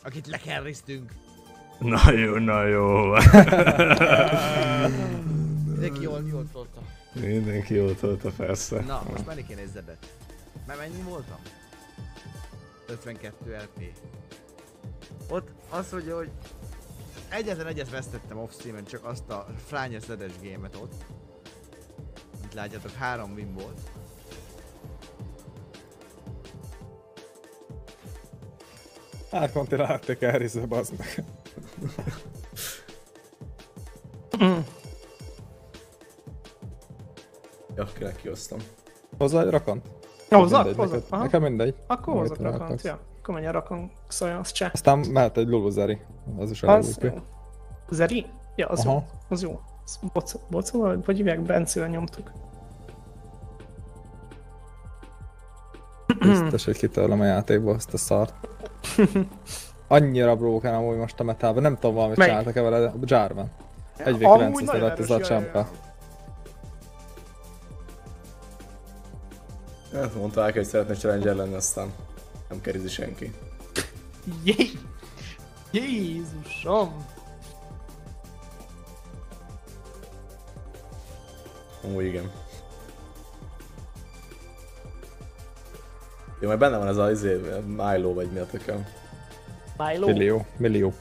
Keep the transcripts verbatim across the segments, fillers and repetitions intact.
akit lekerriztünk. Na jó, na jó. Mindenki jól, jól tolta. Mindenki jól tolta, persze. Na, most menni kéne egy zebet. Mert mennyi voltam? ötvenkettő el pé. Ott azt mondja, hogy egyetlen egyet vesztettem off-streamen, csak azt a frányos zedes gémet ott. Mint látjátok, három win volt. Árkonti látték elrizve, bazd meg. Ja, kinek kihoztam. Hozzá egy rakant? Hozzak, hozzak. Nekem mindegy. Akkor hozzak Amit rakant, akarsz. ja. Akkor menjen rakant, szóval az cseh. Aztán mehet egy Luluzeri. Az is elég Az jó. jó. Zeri? Ja, az Aha. jó. Az jó. Az boc, bocoval, vagy hívják, Bencével nyomtuk. Biztos, hogy kitörlöm a játékból azt a szart. Annyira brókán amúgy most a metában, nem tudom valamit Melyik? csináltak-e vele, a Jarvan. egy vé Amúgy kilencszáz nagyon lett az a erős, jaj, csámpa. Hát mondta el, hogy szeretne challenger lenni, aztán nem kerizi senki. Jé! Jézusom! Amúgy igen. Jó, mert benne van ez a izé, Milo vagy mi a tököm. Milo? Millió, millió.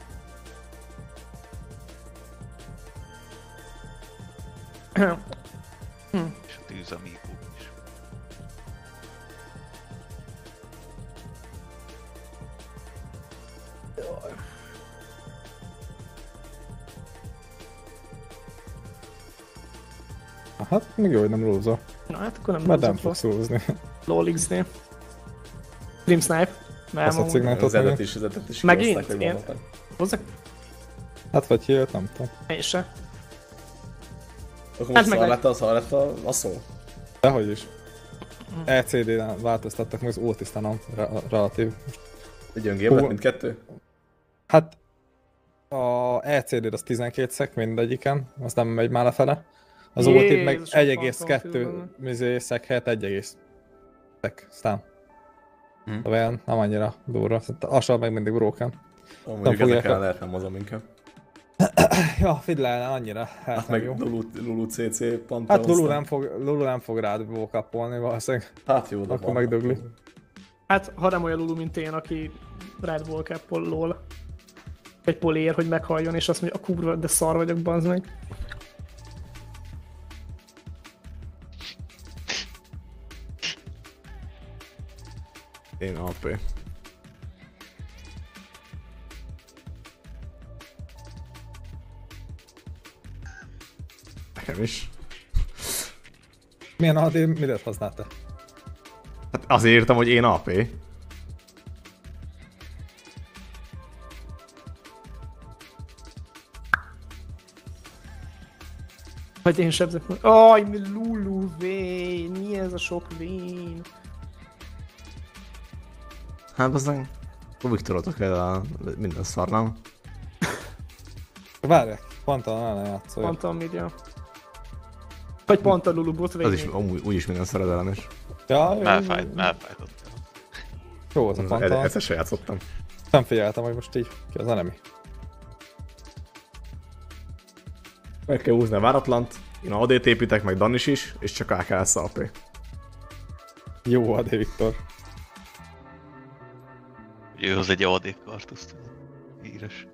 És a tűzamígó is. Hát még jó, hogy nem lózol. Na hát akkor nem Mert nem lózott fogsz lózni. LOL iksz dé. Dream Snipe. Nem, Azt a amúgy. cignátot Az edet megint. is, az edet is Megint? kihozták, vagy Én- gondolták. Hozzak? Hát vagy kijött, nem tudom. Én se. Akkor Hát most meg szar egy- lett a szar lett a, a szó. Dehogy is. E cé dén változtattak, meg az Otisztán a re- relatív. Egy öngém lett Hú. mindkettő? Hát a E C D az tizenkét szek mindegyiken, az nem megy már lefele. Az Otit meg Jézusom, egy egész kettő Phantom mizé szek helyett egy egész szek, szám. Hm. Olyan, nem annyira durva, asal meg mindig broken. Oh, mondjuk fogják ezekkel a- lehet nem mozom inkább. Ja, figyelj, annyira, hát Hát nem meg jó. Lulu, Lulu cé cé Panther. Hát Lulu nem fog, Lulu nem fog rád vókapolni valószínűleg, Hát jó, de akkor van. megdögli. Hát, ha nem olyan Lulu, mint én, aki Red Bull Cap-ol LOL. Egy polér, hogy meghalljon, és azt mondja, a kurva, de szar vagyok, banz meg. Én á pé. Nekem is. Milyen á dé, midet használtál? Hát azért írtam, hogy én á pé. Vagy én sebzek meg. Aj, mi Lulu vén, mi ez a sok vén? Hát aztán Viktoroltok el a minden szar, nem? Várják, Pantalon el ne játszol. Pont a media. Vagy pont a Lulu bot vén. Az is amúgy úgyis minden szar ellenes. Ja, jó, Elfájt, elfájtott. jó az a Pantalon. Egyszer se játszottam. Nem figyeltem, hogy most így ki az enemy. Meg kell húzni a váratlant, én á dét építek, meg Danis is, és csak á ká lesz á pé. Jó á dé, Viktor. Ő hoz egy á dé kartuszt. Híres.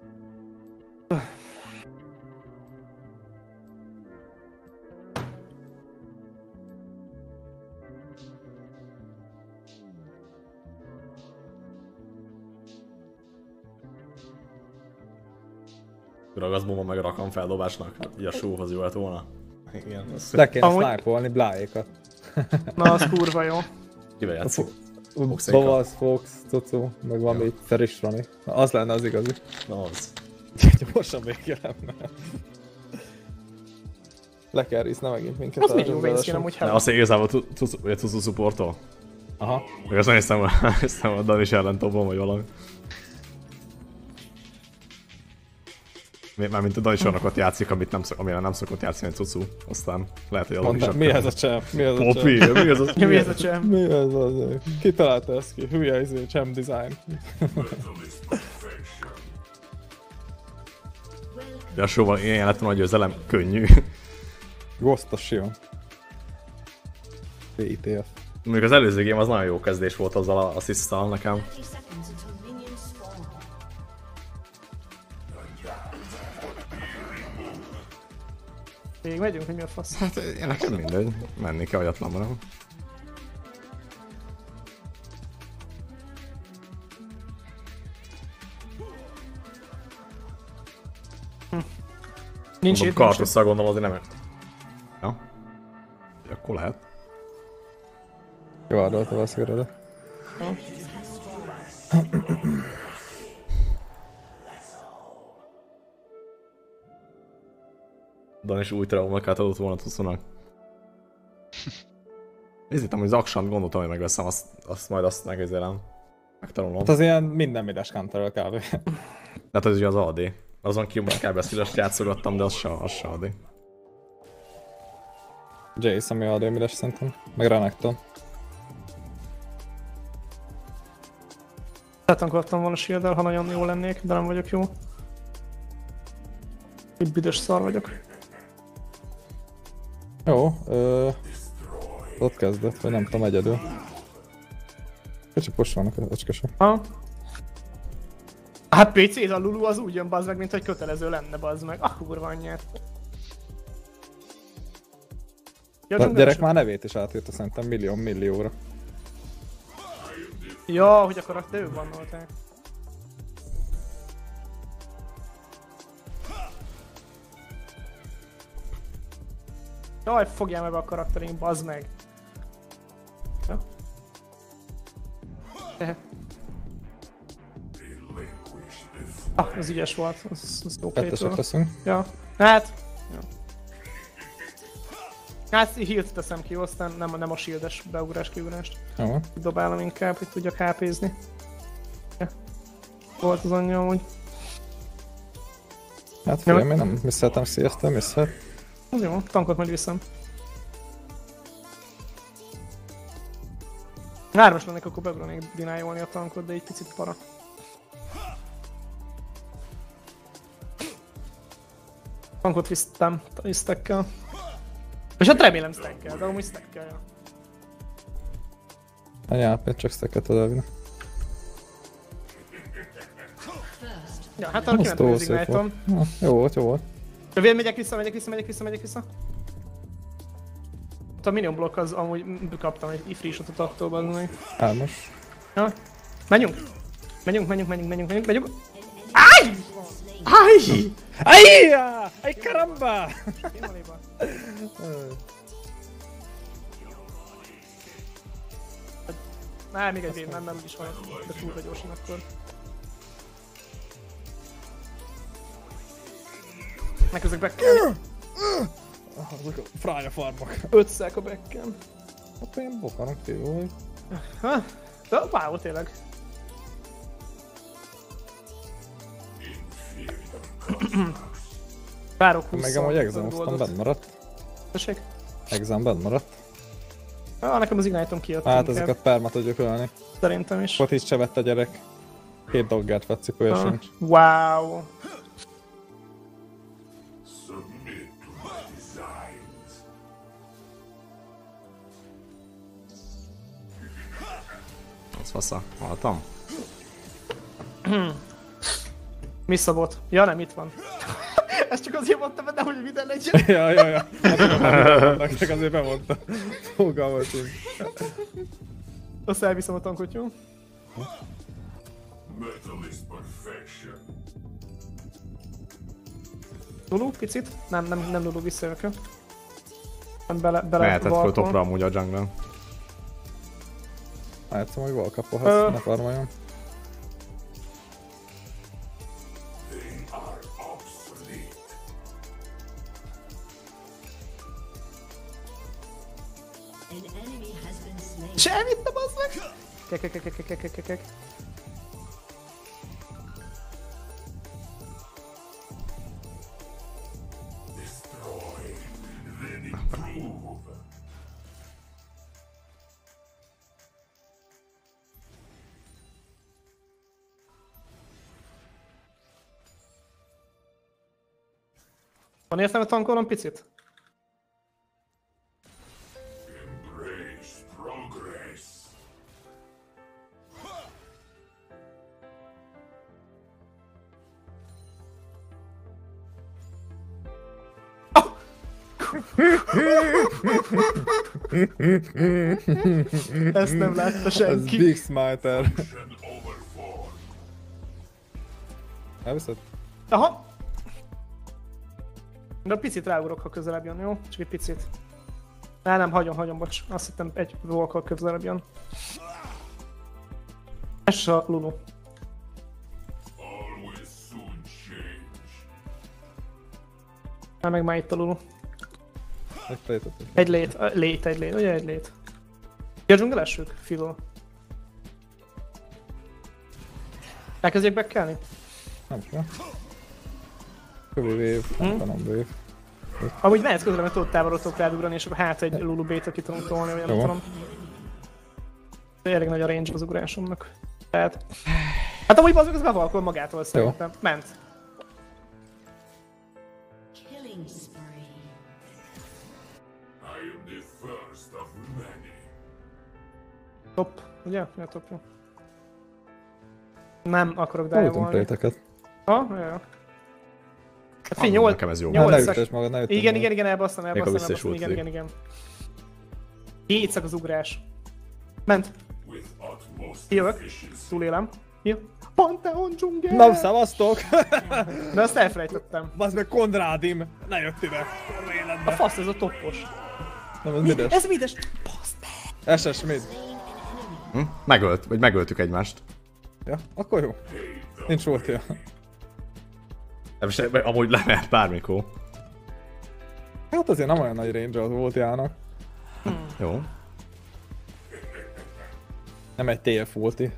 Ragaszbomba meg rakam feldobásnak, így a showhoz jó lett volna. Igen, az Le kéne Amúgy- snipe-olni bláékat. Na, az kurva jó. kivel játszik. Lovasz, Fox, Cucu, meg van még Feris Rani. Na, az lenne az igazi. Na az. Gyorsan végig lenne. Le kell rízni megint minket. Az a még jó zsúzolásra. vénzkén amúgy De hát. azt igazából Tucu supportol. Aha. Meg azt nem hiszem, hiszem a Danis ellen topon vagy valami. Mármint a Danis olyanokat játszik, amit nem, szok, amire nem szokott játszani a Cucu. Aztán lehet, hogy alap is. Mondtam, mi ez a csem? Mi ez a Popi, csem? mi ez a... Ja, mi ez a csem? Mi ez az? Ki találta ezt ki? Hülye izé, csem design. De a showval ilyen lett volna a győzelem, könnyű. Ghostos jön. bé i té ef. Még az előző game az nagyon jó kezdés volt azzal a assist-tal nekem. Még megyünk, hogy mi a fasz? Hát én nekem mindegy, menni kell agyatlanban, nem? Nincs Mondom, itt, nincs itt. kartusszal gondolom azért nem. Ja. Akkor lehet. Jó adott a valószínűleg. Dan is új traumákat adott volna Tuszónak. Nézzítem, hogy Zaksant gondoltam, hogy megveszem, azt, azt majd azt megőzelem. Megtanulom. Hát az ilyen minden mides counter kb. Hát ez ugye az á dé. Azon kívül most kb. Skilles játszogattam, de az se, az se á dé. Jace, ami adja mides szerintem. Meg Renekton. Letankoltam volna shield-el, ha nagyon jó lennék, de nem vagyok jó. Itt büdös szar vagyok. Jó, ö... ott kezdett, vagy nem tudom, egyedül. Kicsi push vannak az öcskesek. Ha? Hát pé cé, a Lulu az úgy jön, bazd meg, mint hogy kötelező lenne, bazd meg. Ah, kurva anyját. Ja, A gyerek már nevét is átírta szerintem millió millióra. Ja, hogy akkor de ők bannolták. Jaj, fogjál meg a karakterink, bazd meg. Ja. Eh. Ah, ez ügyes volt, az, az jó Kettesek playtől. leszünk. Ja, hát... Ja. Hát healt teszem ki, aztán nem, nem a shieldes beugrás kiugrást. Jó. Dobálom inkább, hogy tudjak há pézni. Ja. Volt az anyja amúgy. Hát figyelj, még nem misszeltem cé es-t, misszelt. Az jó, tankot majd viszem. Hármas lennék, akkor beugranék dinájolni a tankot, de egy picit para. Tankot visztem stackkel. És hát remélem stackkel, de amúgy stackkel, ja. Annyi á pé, csak stacket ad elvinni. Ja, hát arra Az kimentem túl az szép Ignite-om. volt. Ja, jó volt, jó volt. Jövően megyek vissza, megyek vissza, megyek vissza, megyek vissza. Ott a minion block az amúgy kaptam egy free shotot attól, bazd meg. Hármas. Ja. Menjünk! Menjünk, menjünk, menjünk, menjünk, menjünk, menjünk! Áj! Áj! Ajjá! Ay caramba! Én valéba. Már még egy vén, nem, nem úgyis van, de túlra gyorsan akkor. Megközök back-kel. Azok a frája farmok. öt szek a back-kel. Hát én bokarnak téve vagy. Ha? De wow, tényleg. Várok húsz. Meg amúgy exam aztán benn maradt. Tessék? Exam benn maradt. Ah, nekem az Ignite-om kijött Hát inkább. ezeket perma tudjuk ölni. Szerintem is. Ott is se vett a gyerek. Két doggert vett, cipője Ah, sincs. wow. Az fasza, haltam. Mi szabott? Ja nem, itt van. Ezt csak azért mondtam, mert nehogy minden legyen. Ja, ja, ja. Nektek azért bemondta. Fogalmat sincs. Azt elviszem a tankot, jó? Lulu, picit? Nem, nem, nem Lulu, visszajövök. Nem bele, bele Mehetett föl valkol. topra amúgy a jungle. Hát szóval, hogy Ö. valkapolhatsz, ne farmoljon. És elvittem, az meg! Kek, kek, kek, kek, kek, kek, kek. Van értelme tankolnom picit? Ezt nem látta Ez senki. Big Smiter. Elviszed? Aha. De picit ráugrok, ha közelebb jön, jó? Csak egy picit. Á, nem, hagyom, hagyom, bocs. Azt hittem egy volkkal közelebb jön. Ez a Lulu. Már meg már itt a Lulu. Egy plétet. Egy lét, a- lét, egy lét, ugye egy lét. Ki a dzsungelessük? Fidol. Elkezdjék bekelni? Nem kell. Kövi wave, nem Hm? tudom wave. Amúgy mehetsz közben, mert tudod távolodtok rádugrani, és akkor hát egy Lulu B-t ki tudunk tolni, vagy nem Jó. tudom. Elég nagy a range az ugrásomnak. Tehát... Hát amúgy bazd meg az bevalkol magától szerintem. Ment. Killing spree. Top, ugye? Ja, top, jó. Nem akarok Hol dive-olni. pléteket? Ha? Ja, ja. Hát Ah, fény, nyolc... nekem ez jó. nyolc Ne szak- ütess magad, ne ütess Igen, magad. igen, igen, elbasztam, Még a elbasztam, vissza is elbasztam, igen, volt igen, igen. Két szak az ugrás. Ment. Jövök. Túlélem. Jó. Pantheon dzsungel! Na, szavaztok! De azt elfelejtettem. Bazd meg Konrádim! Ne jött ide! A fasz, ez a toppos. Nem, ez mides. Ez mides? Basz meg! es es mid. Hm? Megölt, vagy megöltük egymást. Ja, akkor jó. Nincs ultia. Nem, se, amúgy le lehet bármikor. Hát azért nem olyan nagy range az ultiának. Jó. Nem egy té ef ulti.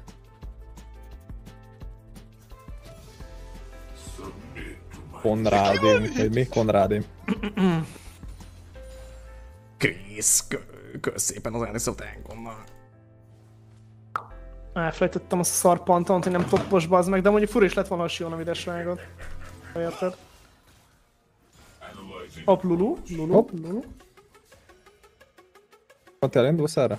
Konrádim, vagy mi? Konrádim. Krisz, kösz szépen az Anisot Enkonnal. Elfelejtettem azt a szar Pantheont, hogy nem toppos, bazd meg, de mondjuk fura is lett volna a Sion a videsrágot. Ha érted? Hopp, Lulu, Lulu, Hopp. Lulu. Te elindulsz erre?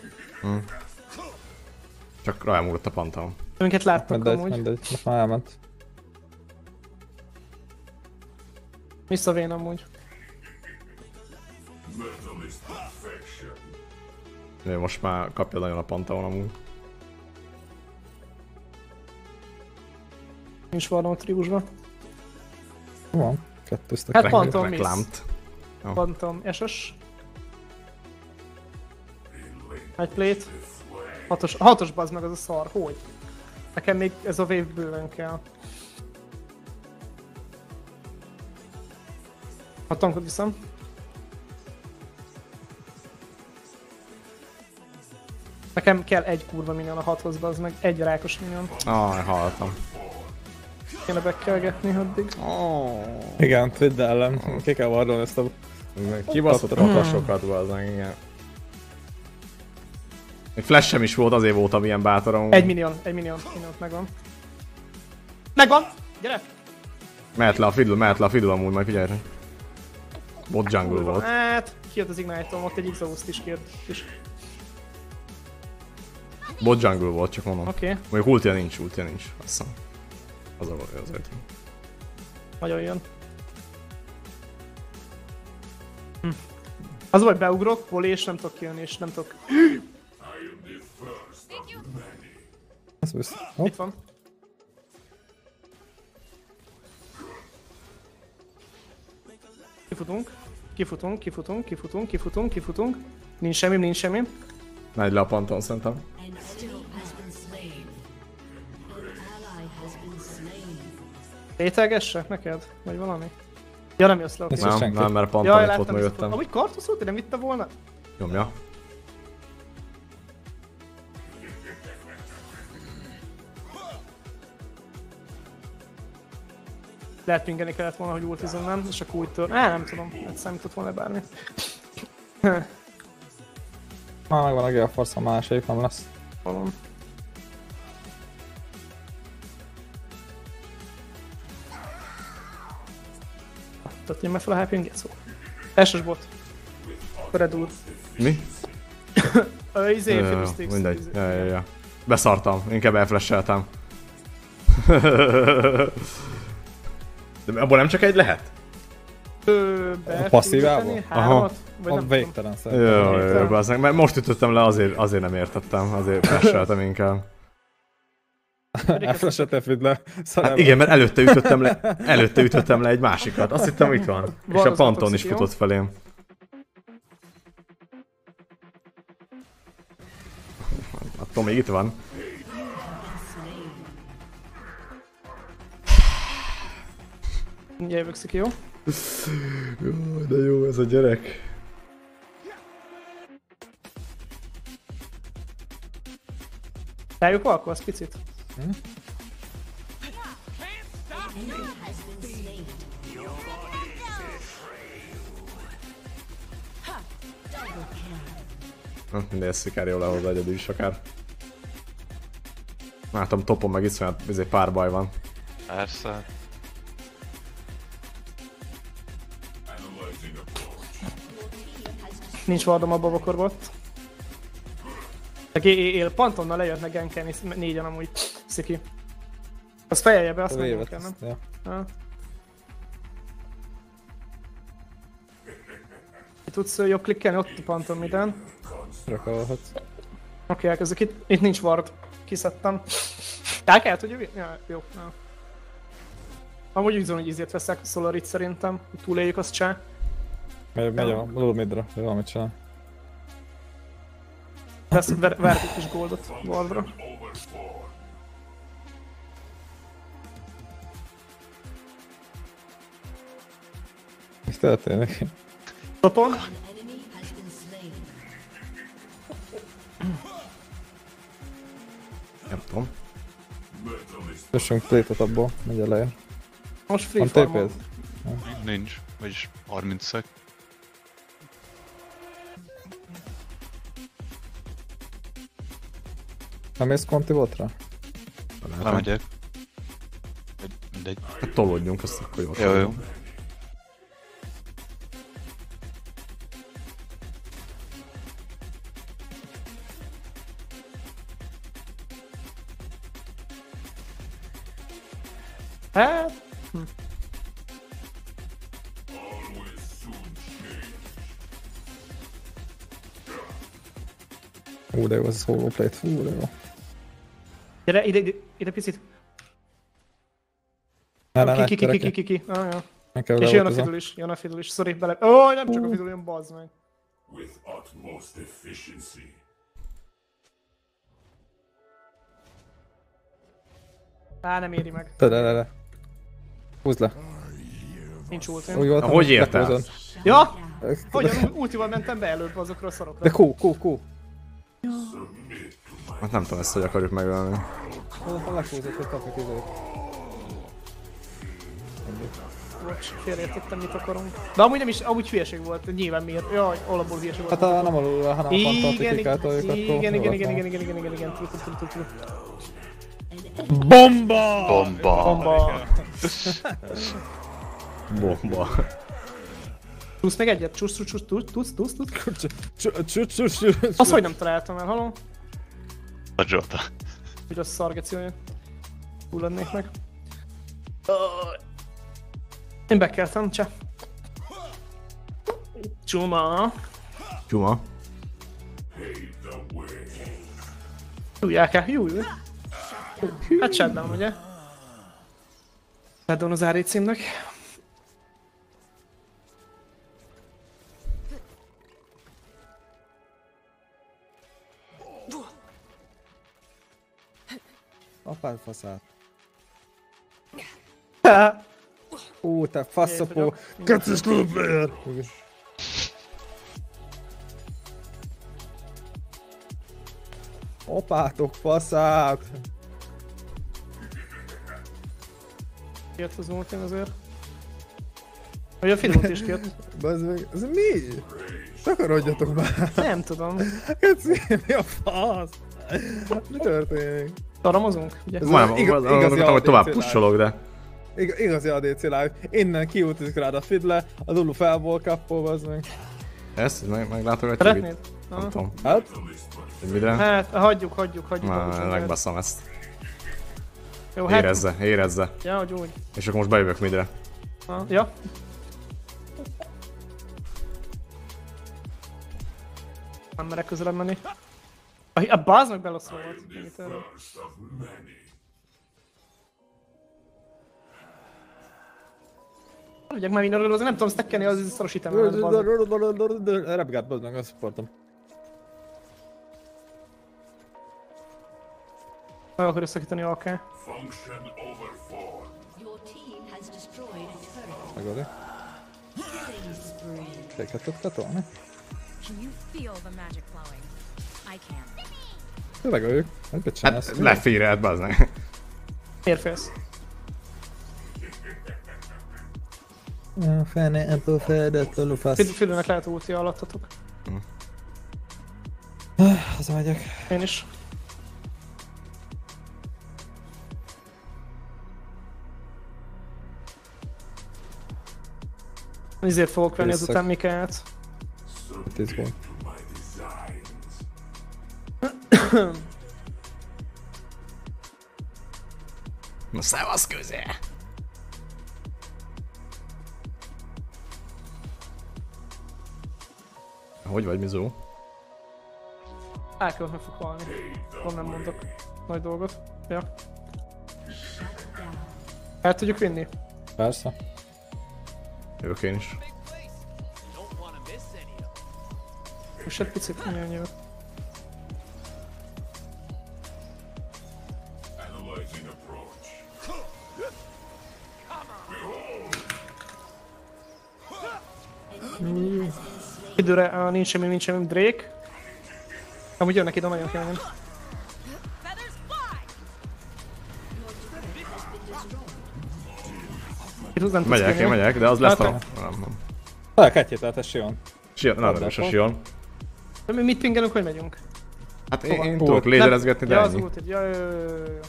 Csak rajám ugrott a Pantheon. Minket láttak Mindegy, amúgy. mindegy. Most már elment. Visszavén amúgy. Ő most már kapja nagyon a Pantheon amúgy. Nincs Warlock triusba. Van. Kettőztek. Hát Rek- Pantheon miss. reklámt. Pantheon es es. Egy plate. Hatos, hatos bazd meg az a szar, hogy? Nekem még ez a wave bőven kell. A tankot viszem. Nekem kell egy kurva minion a hathoz, bazd meg. Egy rákos minion. Ah, hallottam. Kéne bekelgetni addig. Igen, tridd ellen. Ki kell varrolni ezt a... Kibaszott rakasokat, bazdmeg, igen. Még flash sem is volt, azért voltam ilyen bátor amúgy. Egy minion, egy minion, minion megvan. Megvan! Gyere! Mehet le a fiddle, mehet le a fiddle amúgy, majd figyelj. Bot jungle volt. Hát, kijött az Ignite-om, ott egy Exhaust is kért. is. Bot jungle volt, csak mondom. Oké, okay. Mondjuk ultia nincs, ultia nincs. Azt hiszem. Az a az öt. nagyon jön. Hm. Az vagy beugrok, volé, és nem tudok kijönni, és nem tudok... Ez vissza. Hopp. Itt van. Kifutunk, kifutunk, kifutunk, kifutunk, kifutunk, kifutunk. Nincs semmi, nincs semmi. Megy le a Pantheon szerintem. An enemy has been slain. An ally has been slain. Lételgessek neked? Vagy valami? Ja, nem jössz le, oké. Ez Nem, senki. nem, mert a Jaj, Pantheon itt volt láttam, mögöttem. visszafog. Amúgy Kartusz volt, nem vitte volna? Nyomja. Lehet pingelni kellett volna, hogy ultizom, nem? És akkor úgy tör... Á, nem tudom, hát számított volna bármi. Már megvan a Geoforce, a másik nem lesz. Valom. Tudod, meg fel a há pé-n, Gecó. Eses bot. Red úr. Mi? Ö, izé, Ö, Fiddlesticks. Mindegy. izé. Ja, ja, ja. Beszartam, inkább elflasheltem. De abból nem csak egy lehet? Ö, be A passzívából? tudod tenni hármat? Vagy A nem végtelen Jó, szerintem. jó, jó, bazzeg, mert most ütöttem le, azért, azért nem értettem, azért flasheltem inkább. Elflashelte Fiddler. Hát igen, mert előtte ütöttem le, előtte ütöttem le egy másikat, azt hittem itt van. És a Van, Panton az is jó. futott felém. Attól még itt van. tudom. Jövök, Sziki, jó? Jó, de jó ez a gyerek. Rájuk alkolsz picit? Na, mindegy, ezt szikár jól lehozza egyedül is akár. Látom, topon meg iszonyat, ezért pár baj van. Persze. Nincs vardom a babakorbot. Meg él, Pantonnal lejöttnek gankelni négyen amúgy, Sziki. Az fejelje be, azt A mondom vévet kell, nem? ezt, ja. Ha. Tudsz ö, jobb klikkelni ott a Panton minden. Rakolhatsz. Oké, elkezdök itt. Itt nincs ward. Kiszedtem. El kell tudja vi- ja, jó. Ja. Amúgy úgy tudom, hogy ízét veszek Solarit szerintem. Túléljük azt csá. Megy, megy a low midra, hogy valamit csinál. Vesz, ver, verdik is goldot wardra. Mi történik? Topon. Enemy has been slain. Nem tudom. Kössünk plétot abból, megy elején. Most free Van farmon. té péd? Nincs. Vagyis harminc szek. Nem mész Conti botra? Lemegyek. Vagy mindegy. Hát tolódjunk, azt akkor jó. Jó, jó. Hát... Ú, de jó ez a solo plate, fú, de jó. Gyere, ide, ide, ide picit. Ne, ne, Ki, ne, ki, ki, ki, gyere ki, ki, ki. Ah, ja. Meg kell És jön a leoltozom. fidul is, jön a fidul is. Sorry, bele... Ó, nem csak a fidul, jön, bazd meg. with utmost efficiency. Á, nem éri meg. Te, de, de, de. Húzd le. Nincs Úgy ultim. voltam, hogy érted? lehúzod. Ja! De, Hogyan ultival mentem be előbb azokra a szarokra? de Q, Q, Q. Hát nem tudom ezt, hogy akarjuk megölni. Hol lehúzott, hogy kapjuk izét. Bocs, félreértettem, mit akarunk. De amúgy nem is, amúgy hülyeség volt, nyilván miért. Jaj, alapból hülyeség volt. Hát a, nem alul, hanem a Igen, Pantal igen, kritikálta őket. igen, igen, igen, igen, igen, igen, igen, igen, igen, true, true, true, true. Bomba! Bomba! Bomba! Bomba. Tudsz meg egyet? Csusz, csusz, csusz, tudsz, tudsz, tudsz, tudsz? Csut, csut, csut. Azt hogy nem találtam el, haló? A Jota. Hogy az szargeciója. Hulladnék meg. Én bekeltem, cseh. Csuma. Csuma. Jújják el, júj, júj. Hát shutdown, ugye? Shutdown az á ré címnek. Apád faszát. Ú, te faszopó. Kecsis klubber! Apátok faszát! Jött az ultim azért. Vagy a filmot is kijött. Bazd meg, ez mi? Takarodjatok már! Nem tudom. Keci, mi a fasz? Mi történik? Taramozunk, ugye? Ez Már igaz- gondoltam, igazi hogy tovább á dé cé pusholok, de... Ig- igazi á dé cé live. Innen kiútizik rád a Fiddle, a Lulu felból kappol, az meg. Ezt meg, meglátogatjuk Szeretnéd? itt? Aha. Nem tudom. Hát? Hogy midre? Hát, hagyjuk, hagyjuk, hagyjuk. Már hagyjuk, hagyjuk. megbasszam ezt. Jó, hát... Érezze, érezze. Ja, hogy úgy. És akkor most bejövök midre. Ah, ja. Nem merek közelebb menni. A, a báz meg beloszol volt. Ennyit erről. First of many. Ugye már mindenről azért nem tudom stackelni az szoros itemet. Repgát, bazd meg, azt supportom. Meg akar összekíteni a kell. Function overformed. Your team has destroyed a turret. Megoldja. Killing spree. Kéket tudsz tolni? Can you feel the magic flowing? I can. Megöljük. Hogy mit csinálsz? Hát lefírelt, bazd meg. Miért félsz? A fene, ebből fedett a lufasz. Fülőnek lehet ulti alattatok. Haza megyek. Én is. Ezért fogok venni Visszak. ezután Mikaelt. tíz gól. To my designs. Na szevasz közé! Hogy vagy, Mizó? Elkövet meg fog halni. Van nem mondok nagy dolgot. Ja. El tudjuk vinni? Persze. Jövök én is. Most egy picit nyilván nyilván. Analyzing approach. Időre uh, nincs semmi, nincs semmi Drake. Amúgy jönnek ide nagyon keményen. Feathers fly! Itt hozzám tudsz Megyek, én kérni. megyek, de az lesz Hát, a... Nem, nem. Fel kettjét el, Sion. Sion, na, nem is a Sion. De mi mit pingelünk, hogy megyünk? Hát én, Hova? én tudok lézerezgetni, de Ja, az ennyi. ultid, ja, ja, ja, ja, ja.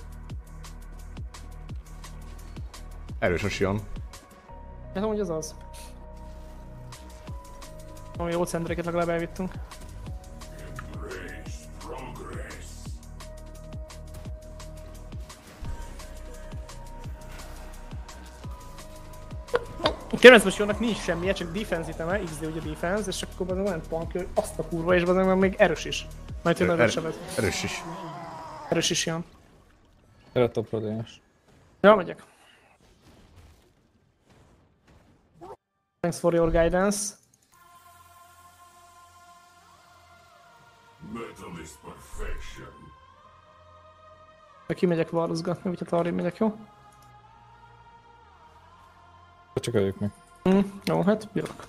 Erős a Sion. Hát amúgy az az. Ami jó centréket legalább elvittünk. Embrace progress. Kérdez most jónak nincs semmije, csak defense iteme, iksz dé ugye defense, és akkor az olyan punk, hogy azt a kurva, és az meg még erős is. Majd hogy Er- nagyon sebet. erős is. Erős is jön. Erre top problémás. Ja, megyek. Thanks for your guidance. Metal is perfection. Ki megyek varrozgatni, úgyhogy arrébb megyek, jó? Csak öljük meg. Hm, jó, hát jövök.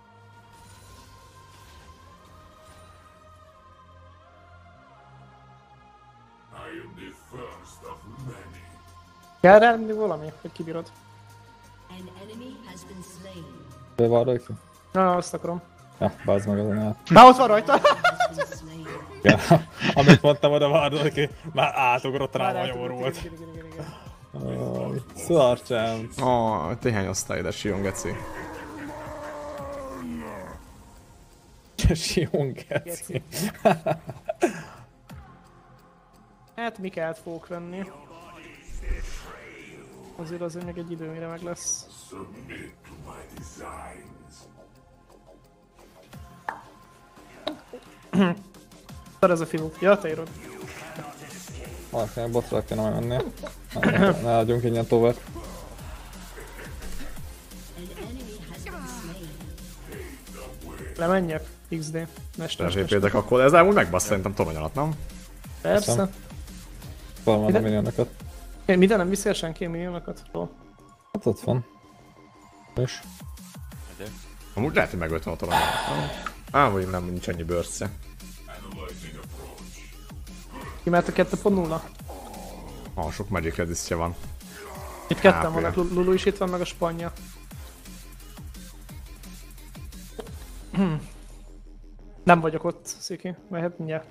I am the first of many. Kell rá mindig valami, hogy kibírod. An enemy has been slain. De van rajta? Na, azt akarom. Ja, bázd meg azon át. Na, ott van rajta! Has been slain. Ja, amit mondtam oda várd, aki már átugrott rá, Már a eltudott, nyomor volt. igen, igen, igen, igen. Aj, Szarcsám. Ah, téhány osztály ide, Sion geci. Sion geci. Hát Mikelt fogok venni. Azért azért még egy idő, mire meg lesz. Submit to my designs. Szar ez a fiú. Ja, te írod. Valakinek botra kéne majd menni. Ne, ne adjunk ingyen tovább. An enemy has been slain. Lemenjek. iksz dé. Mester. Zsépédek akkor, ez amúgy megbasz szerintem torony alatt, nem? Persze. Van Ide? a minionokat. Én minden nem viszi el senki a minionokat? Ó. Hát ott van. És? Amúgy lehet, hogy megöltem a torony alatt, nem? Á, vagy nem, nincs annyi bőrsze. Analyzing approach. Ki mert a kettő pont nulla? Ha, sok magic resistje van. Itt ketten Hápja. vannak, Lu- Lulu is itt van, meg a spanya. Nem vagyok ott, Sziki. Mehet mindjárt.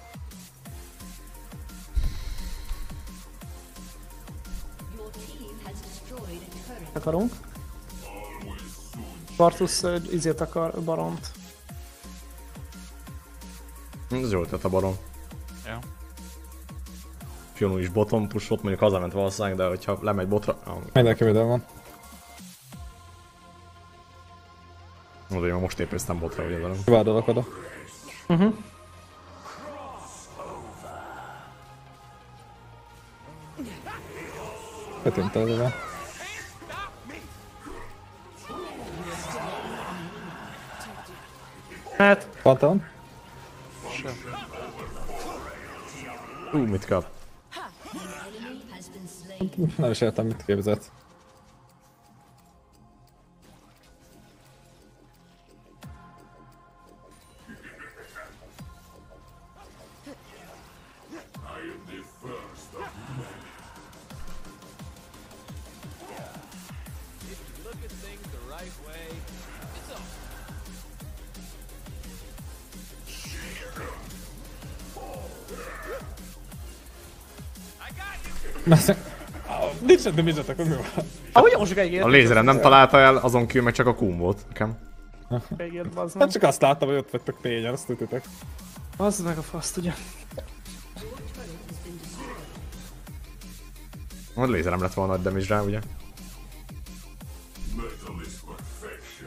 Your team has Akarunk. Bartusz uh, izét akar, baront. Ez jó tett a barom. Ja. Fionú is bottom pushot, mondjuk hazament valószínűleg, de hogyha lemegy botra... Ah, Mindenki minden van. mondom, hogy most épéztem botra, ugye velem. Vádolok oda. Uh-huh. Kötint ezzel. Hát, Pantheon? Ú, mit kap? Nem is értem, mit képzett. Nincs de mit akkor mi van? ahogy most megígért. A lézerem nem találta el, azon kívül meg csak a kum volt nekem. Megígért, bazd Hát meg. csak azt láttam, hogy ott vagytok négyen, azt tudjátok. Bazd meg a faszt, ugye. Majd lézerem lett volna nagy damage rá, ugye? Metal is perfection.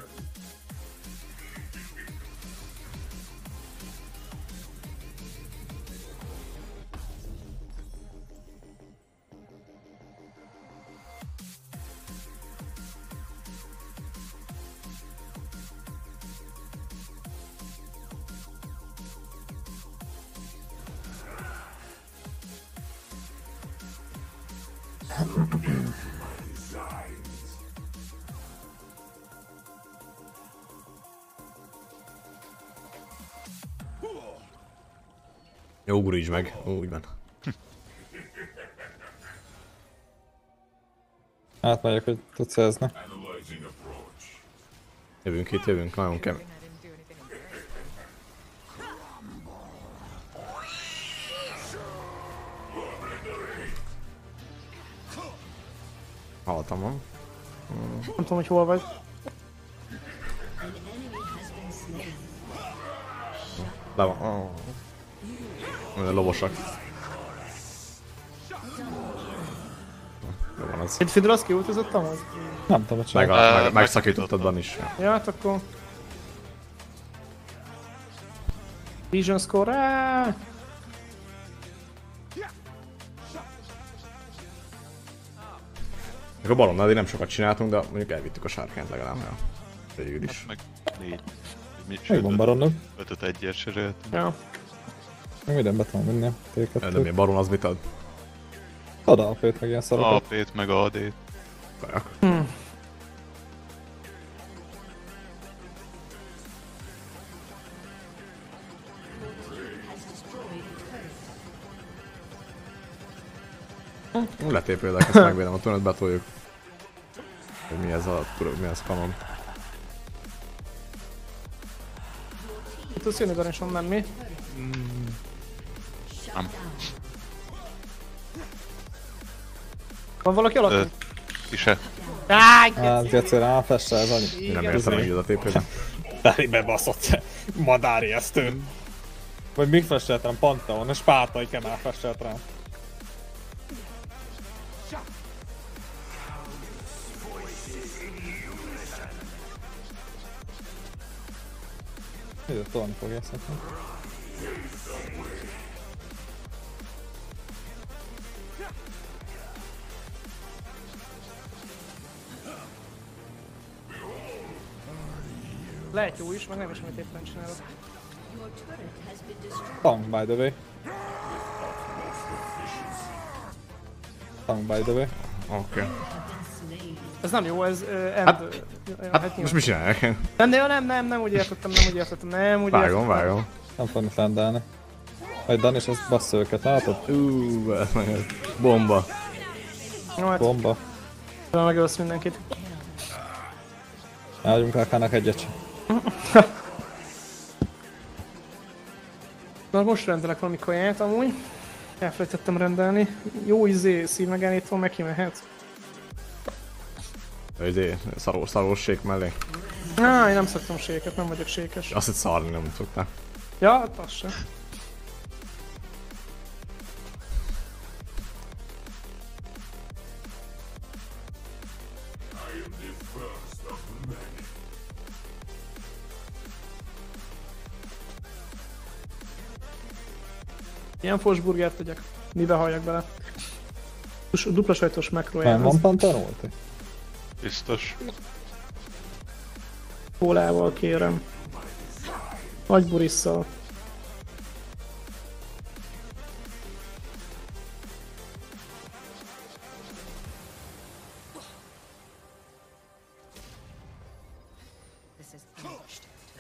Jó, gurítsd meg. Ó, úgy van. Átmegyek, hogy tudsz szerezni. Analyzing approach. Jövünk itt, jövünk, nagyon kemény. I didn't do anything incorrect. Haltam van. Nem tudom, hogy hol vagy. Le van. Oh. Lovosak. Jó van az. Egy Fidel azt kiultizottam az? Nem tudom, hogy Meg, csinálni. a, meg, Ö, megszakítottad van is. Ja, hát akkor... Vision score, áááá! Meg a balonnál nem sokat csináltunk, de mondjuk elvittük a sárkányt legalább. Ja. Végül is. Meg négy. Mi, Megvan baronnak. ötöt egyért seréltünk. Ja. Meg minden be tudom vinni a té De kettőt. mi baron az mit ad? Ad á pét meg ilyen szarokat. á pét meg á dét. Kajak. Letépődök, ezt megvédem a tűnöt, betoljuk. Hogy mi ez a, mi ez kanon. Tudsz jönni Ganeson, nem mi? Nem. Van valaki alatt? Ö, Ti se. Áj, Hát, Geci, rá fesse ez annyi. Nem értem meg ide a tépőbe. Belébe baszott madári esztő. Vagy még festelt rám, Pantheon, a spártai kenál festelt rám. Ide tolni fogja szerintem. lehet jó is, meg nem is, amit éppen csinálok. Tank by the way. Tank by the way. Oké. Okay. Ez nem jó, ez uh, end... Hát- uh, Hát most mit csinálják? Nem, de nem, nem, nem úgy értettem, nem úgy értettem, nem úgy Vágom, értettem. vágom. Nem fogom fendelni. Vagy Dan is azt bassza őket, látod? Uuuuh, ez meg bomba. Jó, hát Bomba. megölsz mindenkit. Álljunk Ákának egyet sem. Na most rendelek valami kaját amúgy. Elfelejtettem rendelni. Jó izé, szívmegállító, meg kimehet. Izé, szarós, szarós sék mellé. Á, én nem szoktam séket, nem vagyok sékes. Azt, hogy szarni nem szoktál. Ja, hát az sem. Ilyen fosburgert tegyek. Mibe halljak bele? Dus- Dupla sajtos Nem makrójához. van Panther ulti? Biztos. Kólával kérem. Nagy burisszal. This is finished.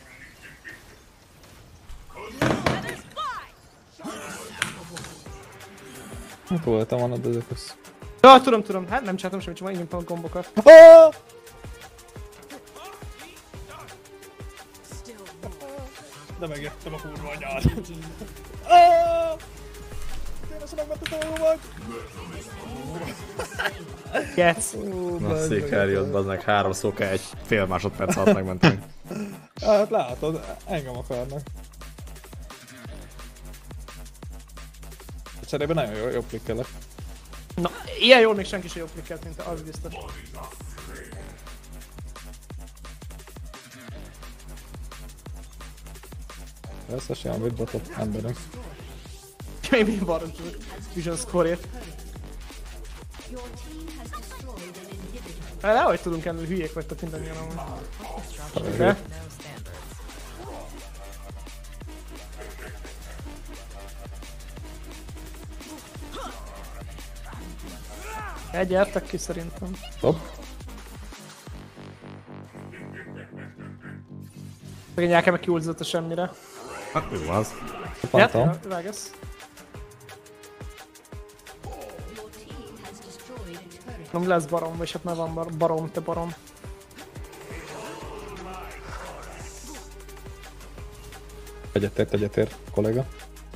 Hát voltam van a dözökös. Ja, tudom, tudom. Hát nem csináltam semmit, csak már nyomtam a gombokat. De megjöttem a kurva anyád. Tényleg megvettem a jómat. Getsz. Na székel jött, bazd három szóka egy fél másodperc alatt megmentünk. Hát látod, engem akarnak. Cserében nagyon jó, jobb klikkelek. Na, ilyen jól még senki sem jobb klikkelt, mint te, az biztos. Összes ilyen vidbotot emberünk. Még mi barom tudok. Vision score-ért. Hát ahogy tudunk ennél, hülyék vagytok mindannyian amúgy. De? No standards. Egyeltek ki szerintem. Top. Szegény elkem meg kiulzott a semmire. Hát jó az. Pantom. Ja, vágesz. Nem lesz barom, vagy hát már van bar barom, te barom. Egyetért, egyetért, kollega.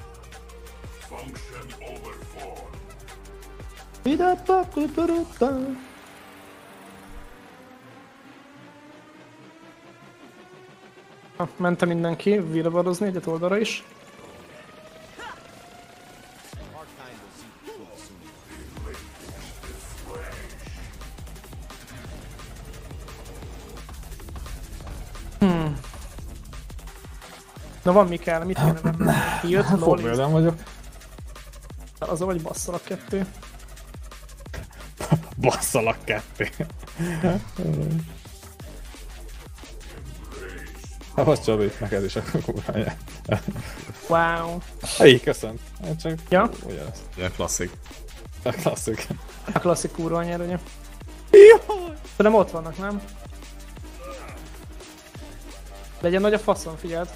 Ha, mente mindenki, virvarozni egyet oldalra is. Hmm. Na van mi kell, mit kéne venni? Kijött, lol, Fogvédelem vagyok. az vagy basszalak kettő. Basszalak ketté. Hát az Csabi, neked is a kurváját. Wow. Így, köszönöm. Hát csak Ja? ugyanezt. Ilyen klasszik. A klasszik. A klasszik kurva nyer, ugye? De nem ott vannak, nem? Legyen nagy a faszon, figyeld.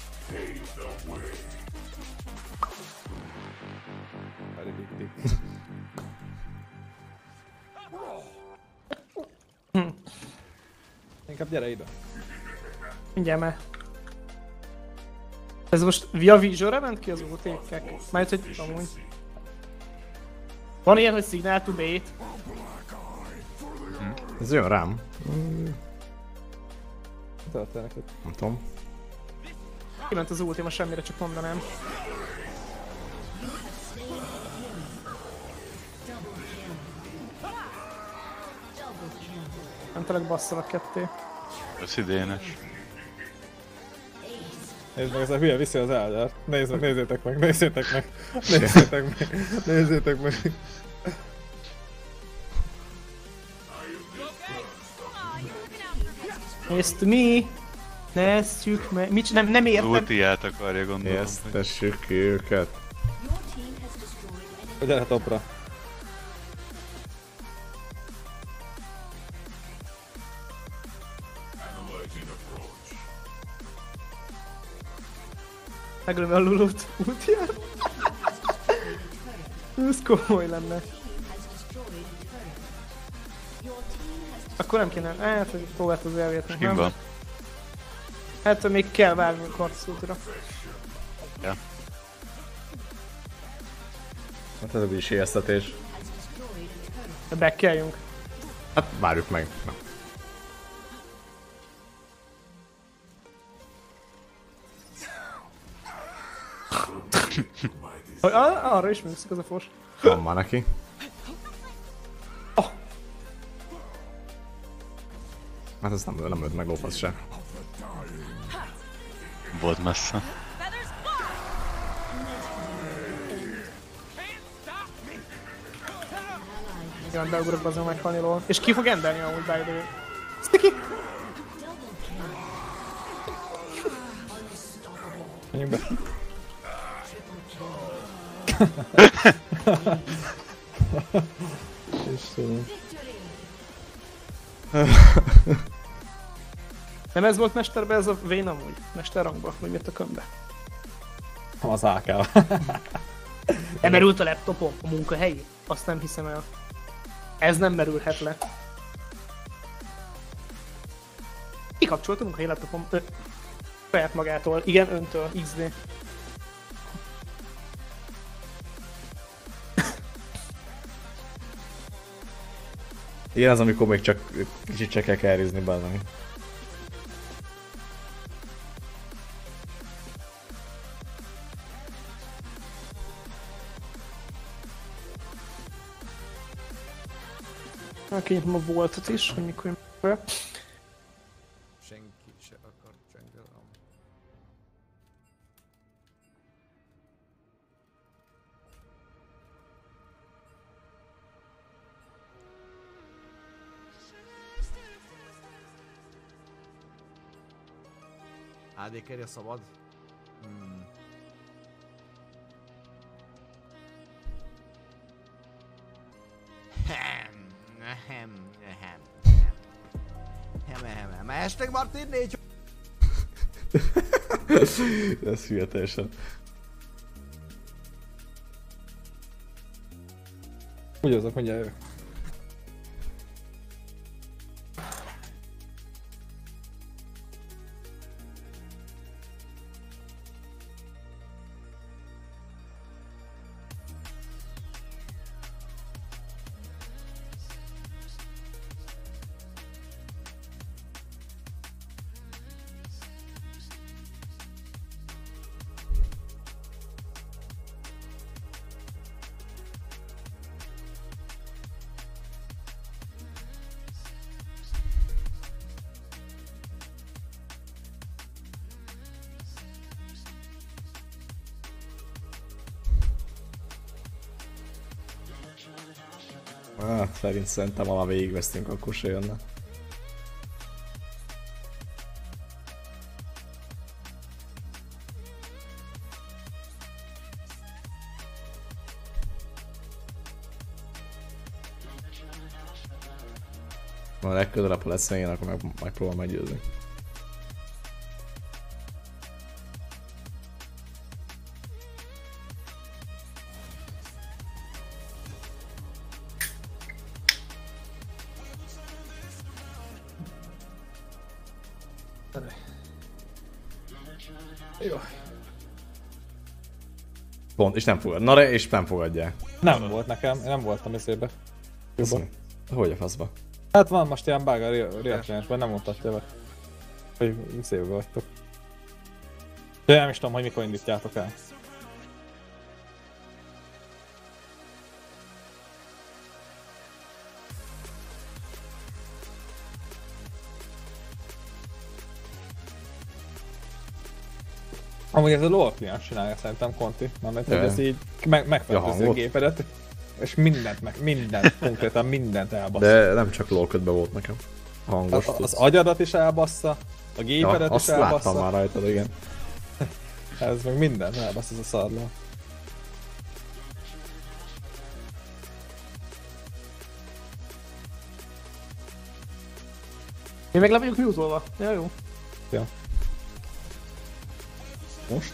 Very big dick. Hm. Inkább gyere ide. Mindjárt már. Ez most via Visionre ment ki az ó té-kek? Mert hogy amúgy. Van ilyen, hogy Signal to Bait? Ez jön rám. Történik itt. Nem tudom. Kiment az ultima, semmire, csak mondanám. Nem tényleg basszalak ketté. Ez idénes. Nézd meg, ez a hülye viszi az Eldert. Nézd meg, nézzétek meg, nézzétek meg. Nézzétek meg, nézzétek meg. Nézd mi! Nézzük meg. Mit nem, nem értem. Ultiját akarja gondolom. Ezt tessük ki őket. Gyere topra. Meglöve a Lulut. Ultiát. Ez komoly lenne. Akkor nem kéne, hát, hogy próbált az elvétni, Kim nem? van? Hát, hogy még kell várni a karcútra. Ja. Hát ez úgyis ijesztetés. De backkeljünk. Hát várjuk meg. Na. Hogy ah, arra is műszik az a fos. Van már neki. Oh. Hát ez nem, nem ölt meg lófasz sem. Volt messze. Igen, beugrok be azon meghalni róla. És ki fog endelni amúgy by the way. Sticky! Menjünk be. Istenem. Nem ez volt mesterbe ez a Vayne amúgy? Mesterrangba? Vagy mit a könyvbe? Az á ká. Lemerült a laptopom, a munkahelyi? Azt nem hiszem el. Ez nem merülhet le. Kikapcsolt a munkahelyi laptopom. Ö, saját magától. Igen, öntől. iksz dé. Ilyen az, amikor még csak kicsit csak kell carryzni benne. Kinyitom a voltot is, hogy mikor jön. Senki se akar jungle. á dé carry a szabad? Hmm. Hem, hem, hem, hem, hem, hem, hashtag Martin négy. Ez hülye teljesen. Úgy azok, mindjárt jövök. Ah, szerint szerintem, ha végigvesztünk, akkor se jönne. Ha legközelebb, ha lesz én, akkor meg, megpróbálom meggyőzni. Jó. Pont, és nem fogad. Na, és nem fogadják. Nem volt nekem, én nem voltam ezébe. Jobban. Hogy a faszba? Hát van most ilyen bug a reakciósban, nem mutatja be. Hogy szépen vagytok. De nem is tudom, hogy mikor indítjátok el. Amúgy ez a LoL kliens csinálja szerintem, Conti. Mert hogy ez így meg, megfelelőzi Ja, a gépedet. És mindent, meg mindent, konkrétan mindent elbassza. De nem csak LoL ködbe volt nekem. Hangos. A, az agyadat is elbassza, a gépedet ja, is elbassza. Azt láttam már rajtad, igen. Ez meg mindent elbasz ez a szarló. Én meg le vagyok mute-olva. Ja, jó. Ja. Most?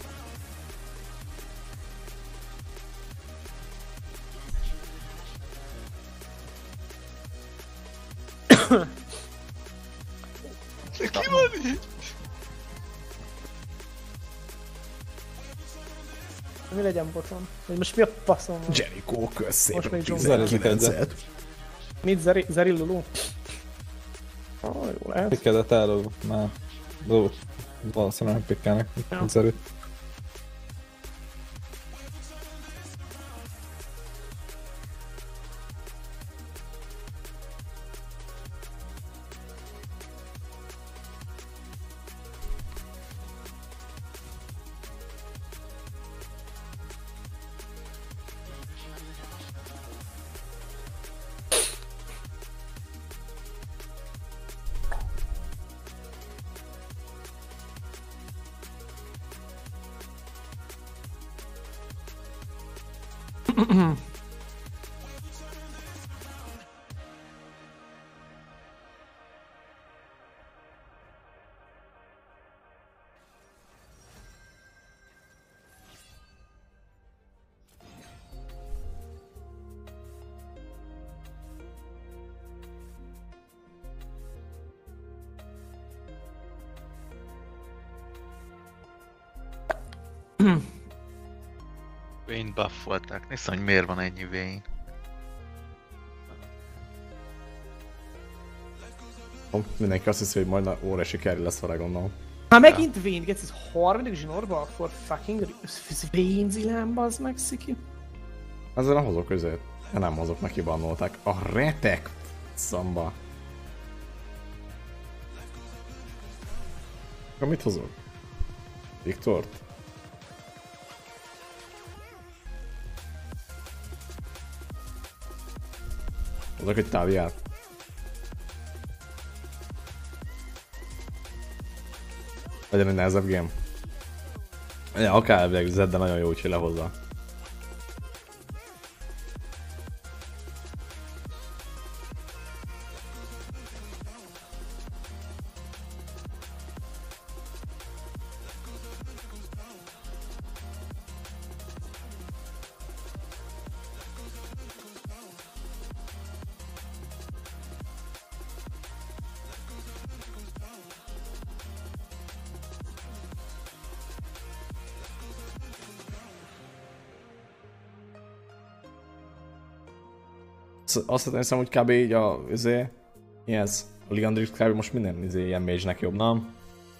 Ki van így? Mi legyen boton? Hogy most mi a faszom van? Jericho, kösz Most még szépen John tizenkilencet. Mit Zeri, Zeri Lulu? Ah, jó lehet. Pikkedet el, már. Lót. Valószínűleg pikkelnek. Ja. Zerűt. Vayne buffolták. Nézd, hogy miért van ennyi Vayne. Mindenki azt hiszi, hogy majd a óriási carry lesz vele, gondolom. Már megint Vayne, gets ez harmadik zsinórba for fucking Vayne zilán, bazd meg, Sziki. Ezzel nem hozok közét. Ja, nem hozok, neki bannolták. A retek szamba. Akkor mit hozok? Viktort? Hozok egy táviát. Legyen egy nehezebb game. Ja, akár elvileg Zed, de nagyon jó, úgyhogy lehozza. Azt hiszem, hogy kb. Így a, izé, mi ez? A Ligandrix kb. Most minden izé, ilyen mage-nek jobb, nem?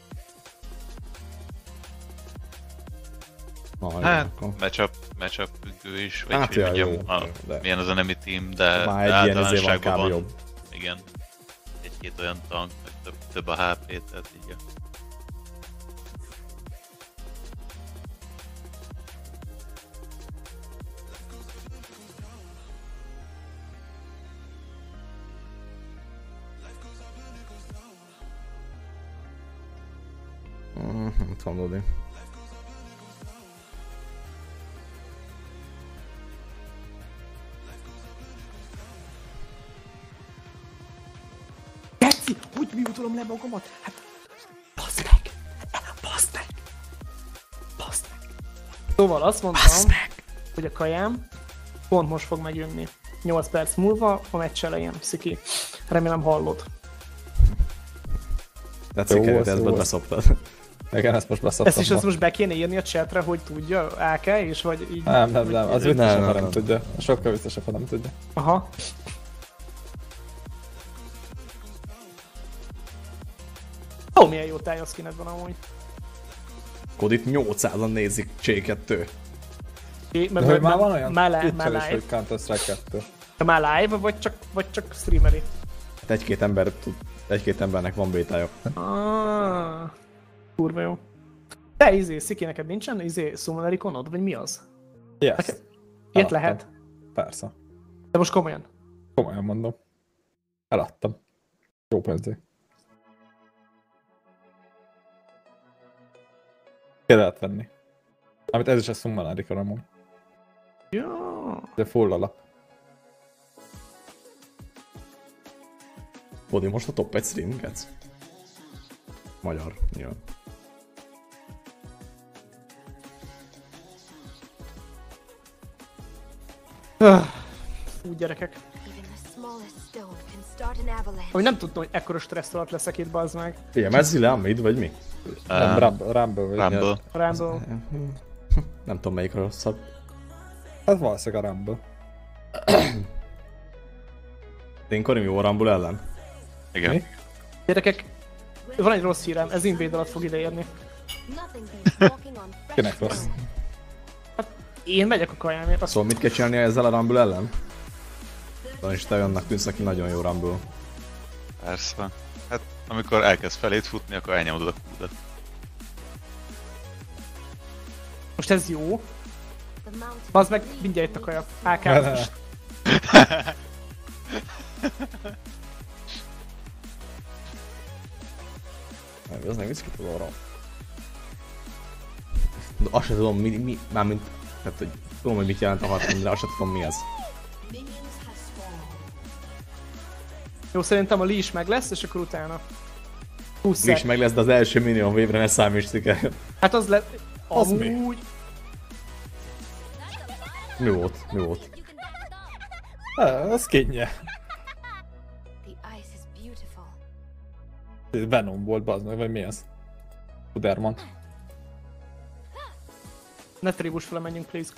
Na, Hát, akkor. matchup, matchup függő is, vagy Hát, hogy ja, mondjam, jó, a, de- milyen az enemy team, de, Már de egy ilyen izé van kb. általánosságban jobb. igen, egy-két olyan tank, meg több, több a há pé, tehát így. Mm, nem tudom tudni. Geci, hogy miutolom le magamat? Hát, baszd meg! Baszd meg! Baszd meg! Szóval azt mondtam, hogy a kajám pont most fog megjönni. nyolc perc múlva a meccs elején, Sziki. Remélem hallod. Tetszik, Jó, hogy az ezt jó. beszoptad. Igen, ezt most beszoptam. Ezt is azt most be kéne írni a chatre, hogy tudja á ká, és vagy így... Nem, nem, nem, az Nem, biztosabb, nem, ha nem nem. tudja. Sokkal biztosabb, ha nem tudja. Aha. Ó, milyen jó tájaszkined van amúgy. Kodit nyolcszázan nézik J kettő. É, De hogy már van olyan Már, le, Twitch-el már is, live. hogy Counter-Strike kettő. Te már live, vagy csak, vagy csak streameri? Hát egy-két ember tud, egy-két embernek van bétája. Ah, kurva jó. Te izé, Sziki, neked nincsen izé Summoner ikonod, vagy mi az? Yes. Ilyet Eladtam. lehet. Persze. De most komolyan. Komolyan mondom. Eladtam. Jó pénzé. Ki lehet venni. Amit ez is a Summoner ikon amúgy. Ja. De full alap. Kodi most a top egy stream, Gec? Magyar, nyilván. Ah, Fú, gyerekek. Even the smallest stone can start an avalanche. Hogy nem tudtam, hogy ekkora stressz alatt leszek itt, bazd meg. Figyelj, ez Zilán mid, vagy mi? Nem, Uh, Rumble, Rumble vagy. Rumble. Rumble. Nem tudom melyik a rosszabb. Hát valószínűleg a Rumble. Én Karim jó a Rumble ellen? Igen. Mi? Gyerekek, van egy rossz hírem, ez Invade alatt fog ideérni. Nothing beats walking on fresh Kinek rossz? ground. Én megyek a kajámért, azt Szóval mit kell csinálni ezzel a Rumble ellen? Van is te önnek tűnsz, aki nagyon jó Rumble. Persze. Hát amikor elkezd felét futni, akkor elnyomod a kúdat. most ez jó. The mountain Bazd meg, bleeds mindjárt itt a kaja. á Ne, ká. ne. most. Nem, az nem visz ki arra. De azt sem tudom, mi, mi, mármint, tehát, hogy Tudom, hogy mit jelent a harcom, de azt sem tudom mi ez. Jó, szerintem a Lee is meg lesz, és akkor utána. húsz Mi is meg lesz, de az első minion wave-re ne számítsd el. Hát az lett... Az mi? amúgy... Mi volt? Mi volt? Ah, az kénye. The ice is beautiful. Venom volt, bazd meg, vagy mi az? Uderman. Ne tribus fele menjünk, please.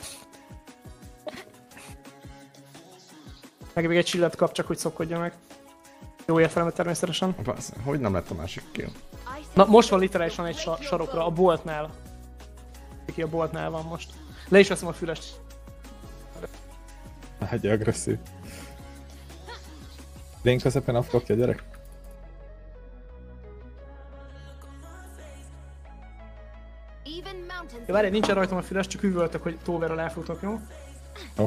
Meg még egy csillet kap, csak hogy szokkodja meg. Jó értelemben természetesen. Persze, hogy nem lett a másik kill? Na, most van literálisan egy sa sarokra, a boltnál. Ki a boltnál van most. Le is veszem a fülest. Egy agresszív. Lén közepén afrokja, gyerek. Ja, várj, nincsen rajtam a füles, csak üvöltök, hogy Toverral elfutok, jó? Jó.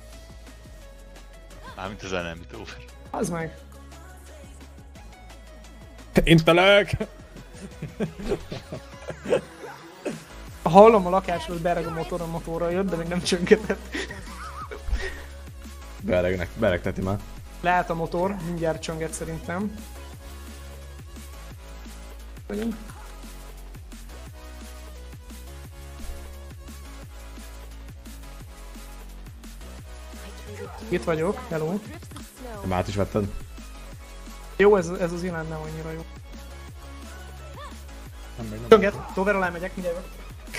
Mármint az enemy over. Az meg. Intelek! Hallom a lakásról, hogy bereg a motor, a motorral jött, de még nem csöngetett. Beregnek, beregteti már. Lehet a motor, mindjárt csönget szerintem. Vagyunk. Itt vagyok, hello. Már át is vetted? Jó, ez, ez az irány nem annyira jó. Nem, meg nem. Csönget, Toverral elmegyek, mindjárt jövök.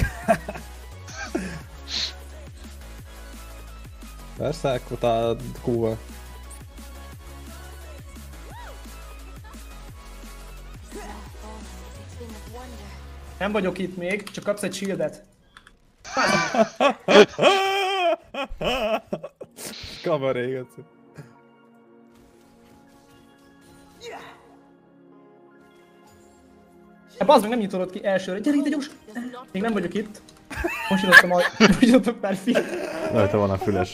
Persze, akkor a Q-val. Nem vagyok itt még, csak kapsz egy shieldet. Kavaréget. Hát bazd meg, nem nyitolod ki elsőre. Gyere ide gyors! Még nem vagyok itt. Most jutottam a... Most jutottam pár fi. Rajta van a füles.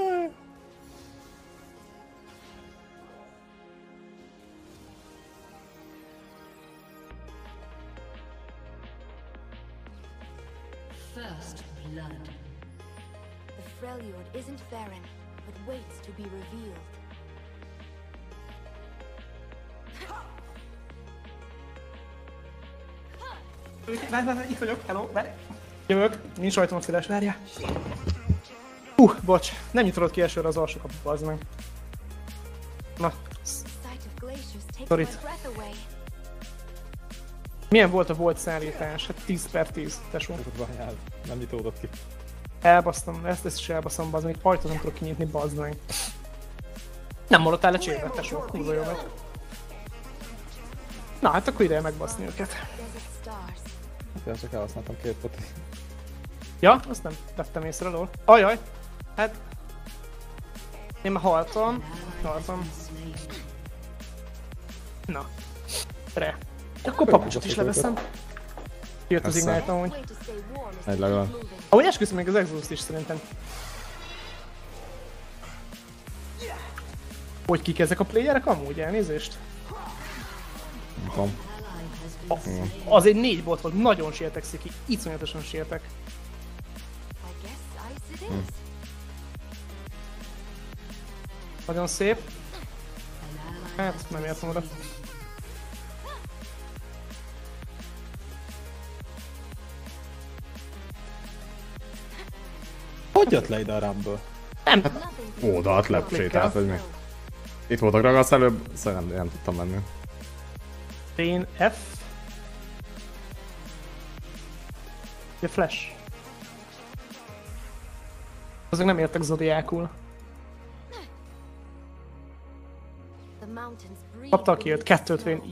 First blood. The Freljord isn't barren, but waits to be revealed. Várj, várj, itt vagyok, hello, várj. Jövök, nincs rajtam a füles, várjál. Hú, bocs, nem nyitolod ki elsőre az alsó kaput, bazd meg. Na, The sight of glaciers takes Sorry. my breath away. milyen volt a volt szállítás? Hát tíz per tíz, tesó. Várjál, nem nyitódott ki. Elbasztam, ezt, ezt is elbasztam, bazd meg, ajtót nem tudok kinyitni, bazd meg. Nem maradtál lecsérve, tesó, kurva jó vagy. Na, hát akkor ideje megbaszni őket. Desert stars. Én csak elhasználtam két poti. Ja, azt nem tettem észre, lol. Ajaj, hát... Én már haltam, haltam. Na. Re. Akkor papucsot is leveszem. Jött az Persze. Ignite amúgy. Way to stay warm is Egy legalább. moving. Ahogy esküszöm még az Exhaust is szerintem. Hogy kik ezek a playerek amúgy? Elnézést? Nem tudom. Az egy négy bot volt, nagyon sértek Sziki, iszonyatosan sértek. I guess ice it Hmm. is. Nagyon szép. Hát, nem értem oda. Hogy jött le ide a Rumble? Nem, Oldalt lepsétált, vagy mi? Itt voltak ragasz előbb, szóval nem, nem tudtam menni. Pain F. The Flash. Azok nem értek zodiákul. The mountains breathe. Kapta ki őt, kettőt vén.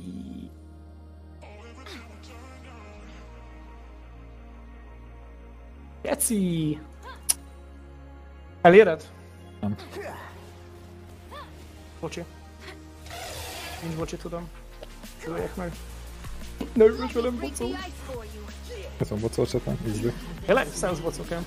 Geci! Eléred? Nem. Bocsi. Nincs bocsi, tudom. Üljek meg. Ne üljük velem, Break the bocó! ice for you. Köszönöm, bocócsatom, ízlő. Tényleg? Száz bocokám.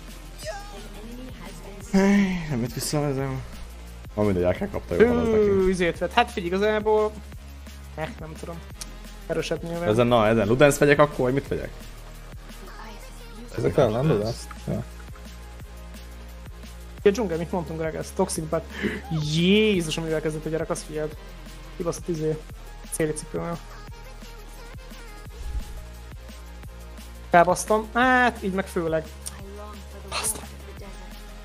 Nem mit visszavezem. Ma mindegy, el kell kapta jobban az neki. Ő, izét vett. Hát figyelj, igazából... Eh, nem tudom. Erősebb nyilván. Ezen, na, ezen Ludens vegyek akkor, vagy mit vegyek? The ice is beautiful. Ezek ellen, de azt? Ja. A dzsungel, mit mondtunk Greg, ez Toxic Bat. Jézus, amivel kezdett a gyerek, azt figyeld. Kibaszott izé. Célicipőnél. Elbasztam. Hát, így meg főleg. I long for the warmth of the desert.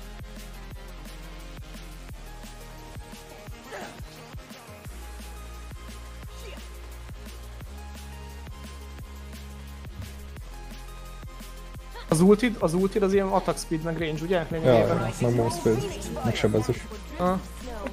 Az ultid, az ultid az ilyen attack speed meg range, ugye? Ja, Lényegében. meg move speed, meg sebezés. Ah. Snow.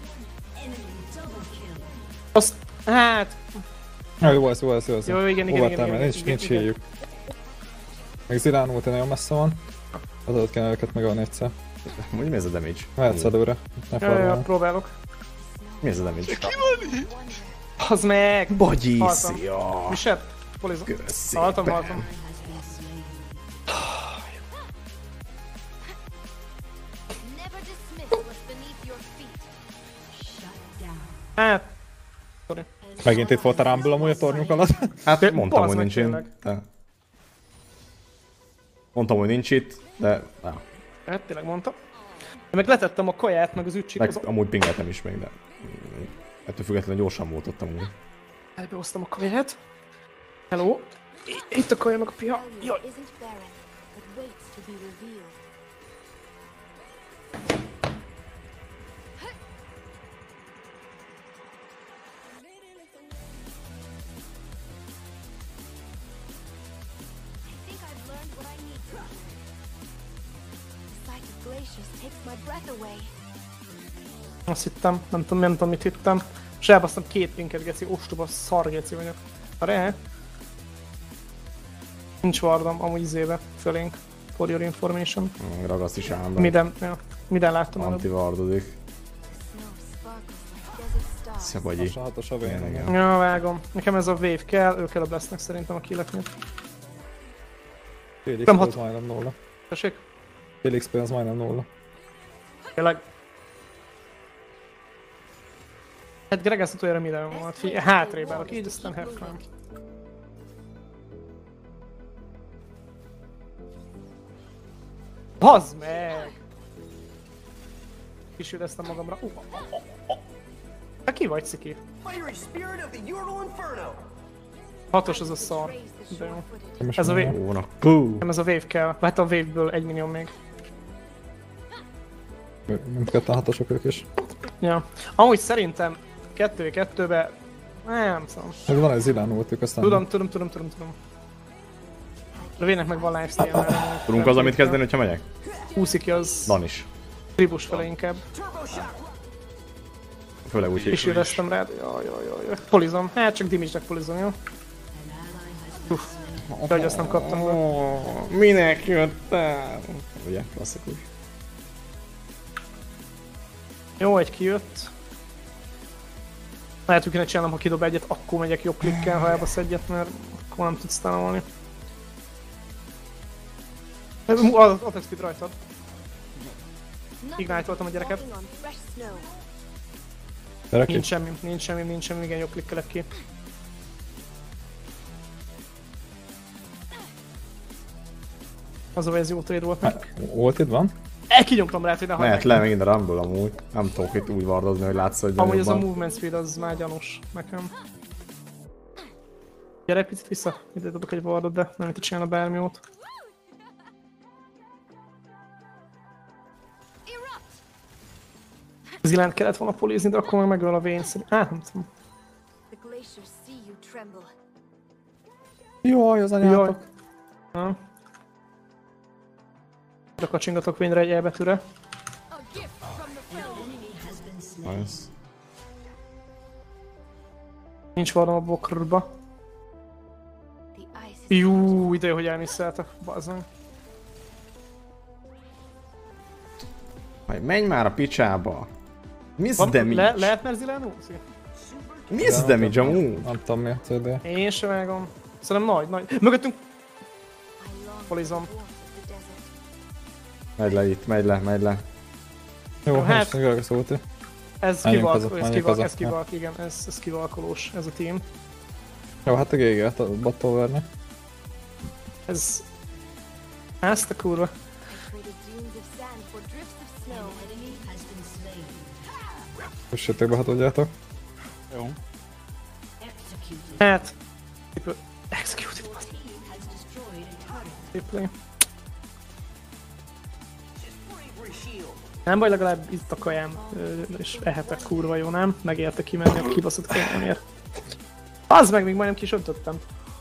Azt, hát, Ja, jó lesz, jó lesz, jó lesz. Jó, igen, igen, Overtime, igen, nincs, igen, nincs igen. híjük. Meg Zilán ulti nagyon messze van. Az ott kéne őket megölni egyszer. Mondj, mi ez a damage? Mehetsz előre. Ne jaj, jaj, farmolj. próbálok. Mi ez a damage? Az meg! Bogyis! Haltam. Ja! Misebb? Polizom. Köszi. Haltam, haltam. Never dismiss what's beneath your feet. Hát, Megint itt volt a Rumble amúgy a tornyuk alatt. Hát De mondtam, bazd hogy meg nincs itt. tényleg. De... Mondtam, hogy nincs itt, de... Na, hát tényleg mondtam. De meg letettem a kaját, meg az ücsit, meg az... amúgy pingeltem is még, de... Ettől függetlenül gyorsan volt ott amúgy. Elbehoztam a kaját. Hello. I- Itt a kaja, meg a pia. Freljord Jaj. isn't barren, but waits to be revealed. I think I've learned what I need to do. The sight of glaciers takes my breath away. Azt hittem, nem tudom, nem tudom mit hittem. És elbasztam két pinket, geci, ostoba szar geci vagyok. A re? Nincs vardam, amúgy izébe, fölénk. For your information. Ragaszt is ám be. Minden, ja, minden láttam előbb. Antivardodik. The snow sparkles like desert stars. Szia, Bogyi. Hatos a vén, igen. Ja, vágom. Nekem ez a wave kell, ők előbb lesznek szerintem a killeknél. Fél Nem X P hat- az majdnem nulla. Tessék? Fél X P az majdnem nulla. Tényleg. Hát Greg ezt utoljára mire volt? Fi- hátrébb állok, így aztán have fun. Bazd meg! Kisüleztem magamra. Uh, Te ki vagy, Ciki? Hatos az a szar. Praise the De jó. sure-footed. Ez a wave. Ó, na, kú. Nem ez a wave kell. Hát a wave-ből egy millió még. Mindketten hatosok ők is. Ja. Amúgy szerintem kettő kettőbe... Nem tudom. Meg van egy Zilán ultük, aztán... Tudom, tudom, tudom, tudom, tudom. Rövének meg van lifestyle. Tudunk az, amit kezdeni, hogyha megyek? Úszik ki az Dan is. tribus fele inkább. Főleg úgy, És hogy... éreztem rád. Jaj, jaj, jaj, jaj. Polizom. Hát csak damage-nek polizom, jó? Uff. De hogy azt nem kaptam be. Oh, minek jöttem? Ugye, klasszikus. Jó, egy kijött. Lehet, hogy kéne csinálnom, ha kidob egyet, akkor megyek jobb klikkel, ha elbasz egyet, mert akkor nem tudsz tanulni. Attack speed rajtad. Ignite-oltam a gyereket. Walking on fresh snow. Gyere ki. Nincs semmi, nincs semmi, nincs semmi, igen, jobb klikkelek ki. Az a baj, ez jó trade volt meg. Ultid van? El kinyomtam rá, hogy ne hagyd Mehet meg. le megint a Rumble amúgy. Nem tudok itt úgy vardozni, hogy látszódjon Amúgy ez a jobban. movement speed az már gyanús nekem. Gyere egy picit vissza, ide dobok egy wardot, de nem itt csinálna bármi jót. Zilánt kellett volna polizni, de akkor meg megöl a vén szerint. Á, nem tudom. The glaciers see you tremble. Jaj, az Jaj. anyátok. Na. De kacsingatok vényre egy elbetűre. A gift from the Freljord. Nice. Nincs vardom a bokrba. The ice is Jú, ide, hogy elmisszeltek. Bazzang. Majd menj már a picsába. Mi ez Van- damage? Le, lehet mert Zilán úszik? Mi ez damage amúgy? Nem tudom mi a cé dé. Én sem vágom. Szerintem nagy, nagy. Mögöttünk I long for polizom. the warmth of the desert. Megy le itt, megy le, megy le. Jó, Hát- hát... most Gragas ulti. Ez Menjünk kivalk, haza, ez menjünk kivalk, haza. ez kivalk, igen, ez, ez kivalkolós, ez a team. Jó, hát a gé gé-t a bottoverni. Ez... Ezt a kurva. I traded dunes of sand for drifts of snow. Kössétek ha tudjátok. Jó. Hát... Executed, bazd. Triple. Nem baj, legalább itt a kajám, ö, és ehetek kurva jó, nem? Megérte kimenni a kibaszott kajámért. Az meg még majdnem kisöntöttem.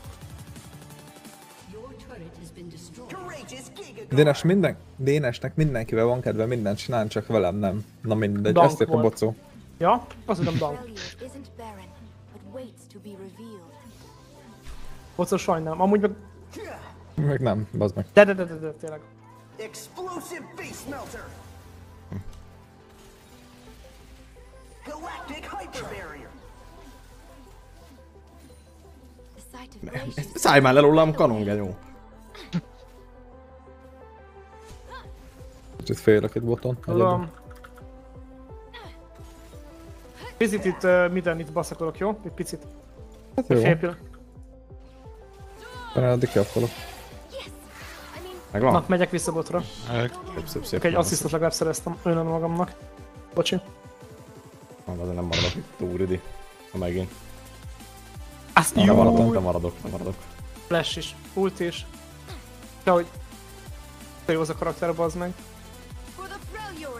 Dénes minden... Dénesnek mindenkivel van kedve mindent csinálni, csak velem nem. Na mindegy, Dank ezt éppen volt. bocó. Ja, azt tudom, Dank. Failure isn't barren, but waits to be revealed. Bocó, sajnálom. Amúgy meg... Meg nem, bazd meg. De, de, de, de, de, tényleg. Explosive base melter. Galactic hyper barrier. The sight of glaciers Szállj már le rólam, kanongenyó. Kicsit félek itt boton. Tudom. Picit itt uh, minden itt baszakolok, jó? Egy picit. Hát Egy jó, fél pillanat. talán addig kiapolok. Megvan? Na, megyek vissza botra. Szép, szép, szép. Csak egy asszisztot legalább szereztem önnön magamnak. Bocsi. Nem, azért nem maradok itt túl ridi. Ha megint. Azt Nem jó! maradok, nem maradok, nem maradok. Flash is, ult is. De hogy... De jó az a karakter, bazd meg. for the Freljord.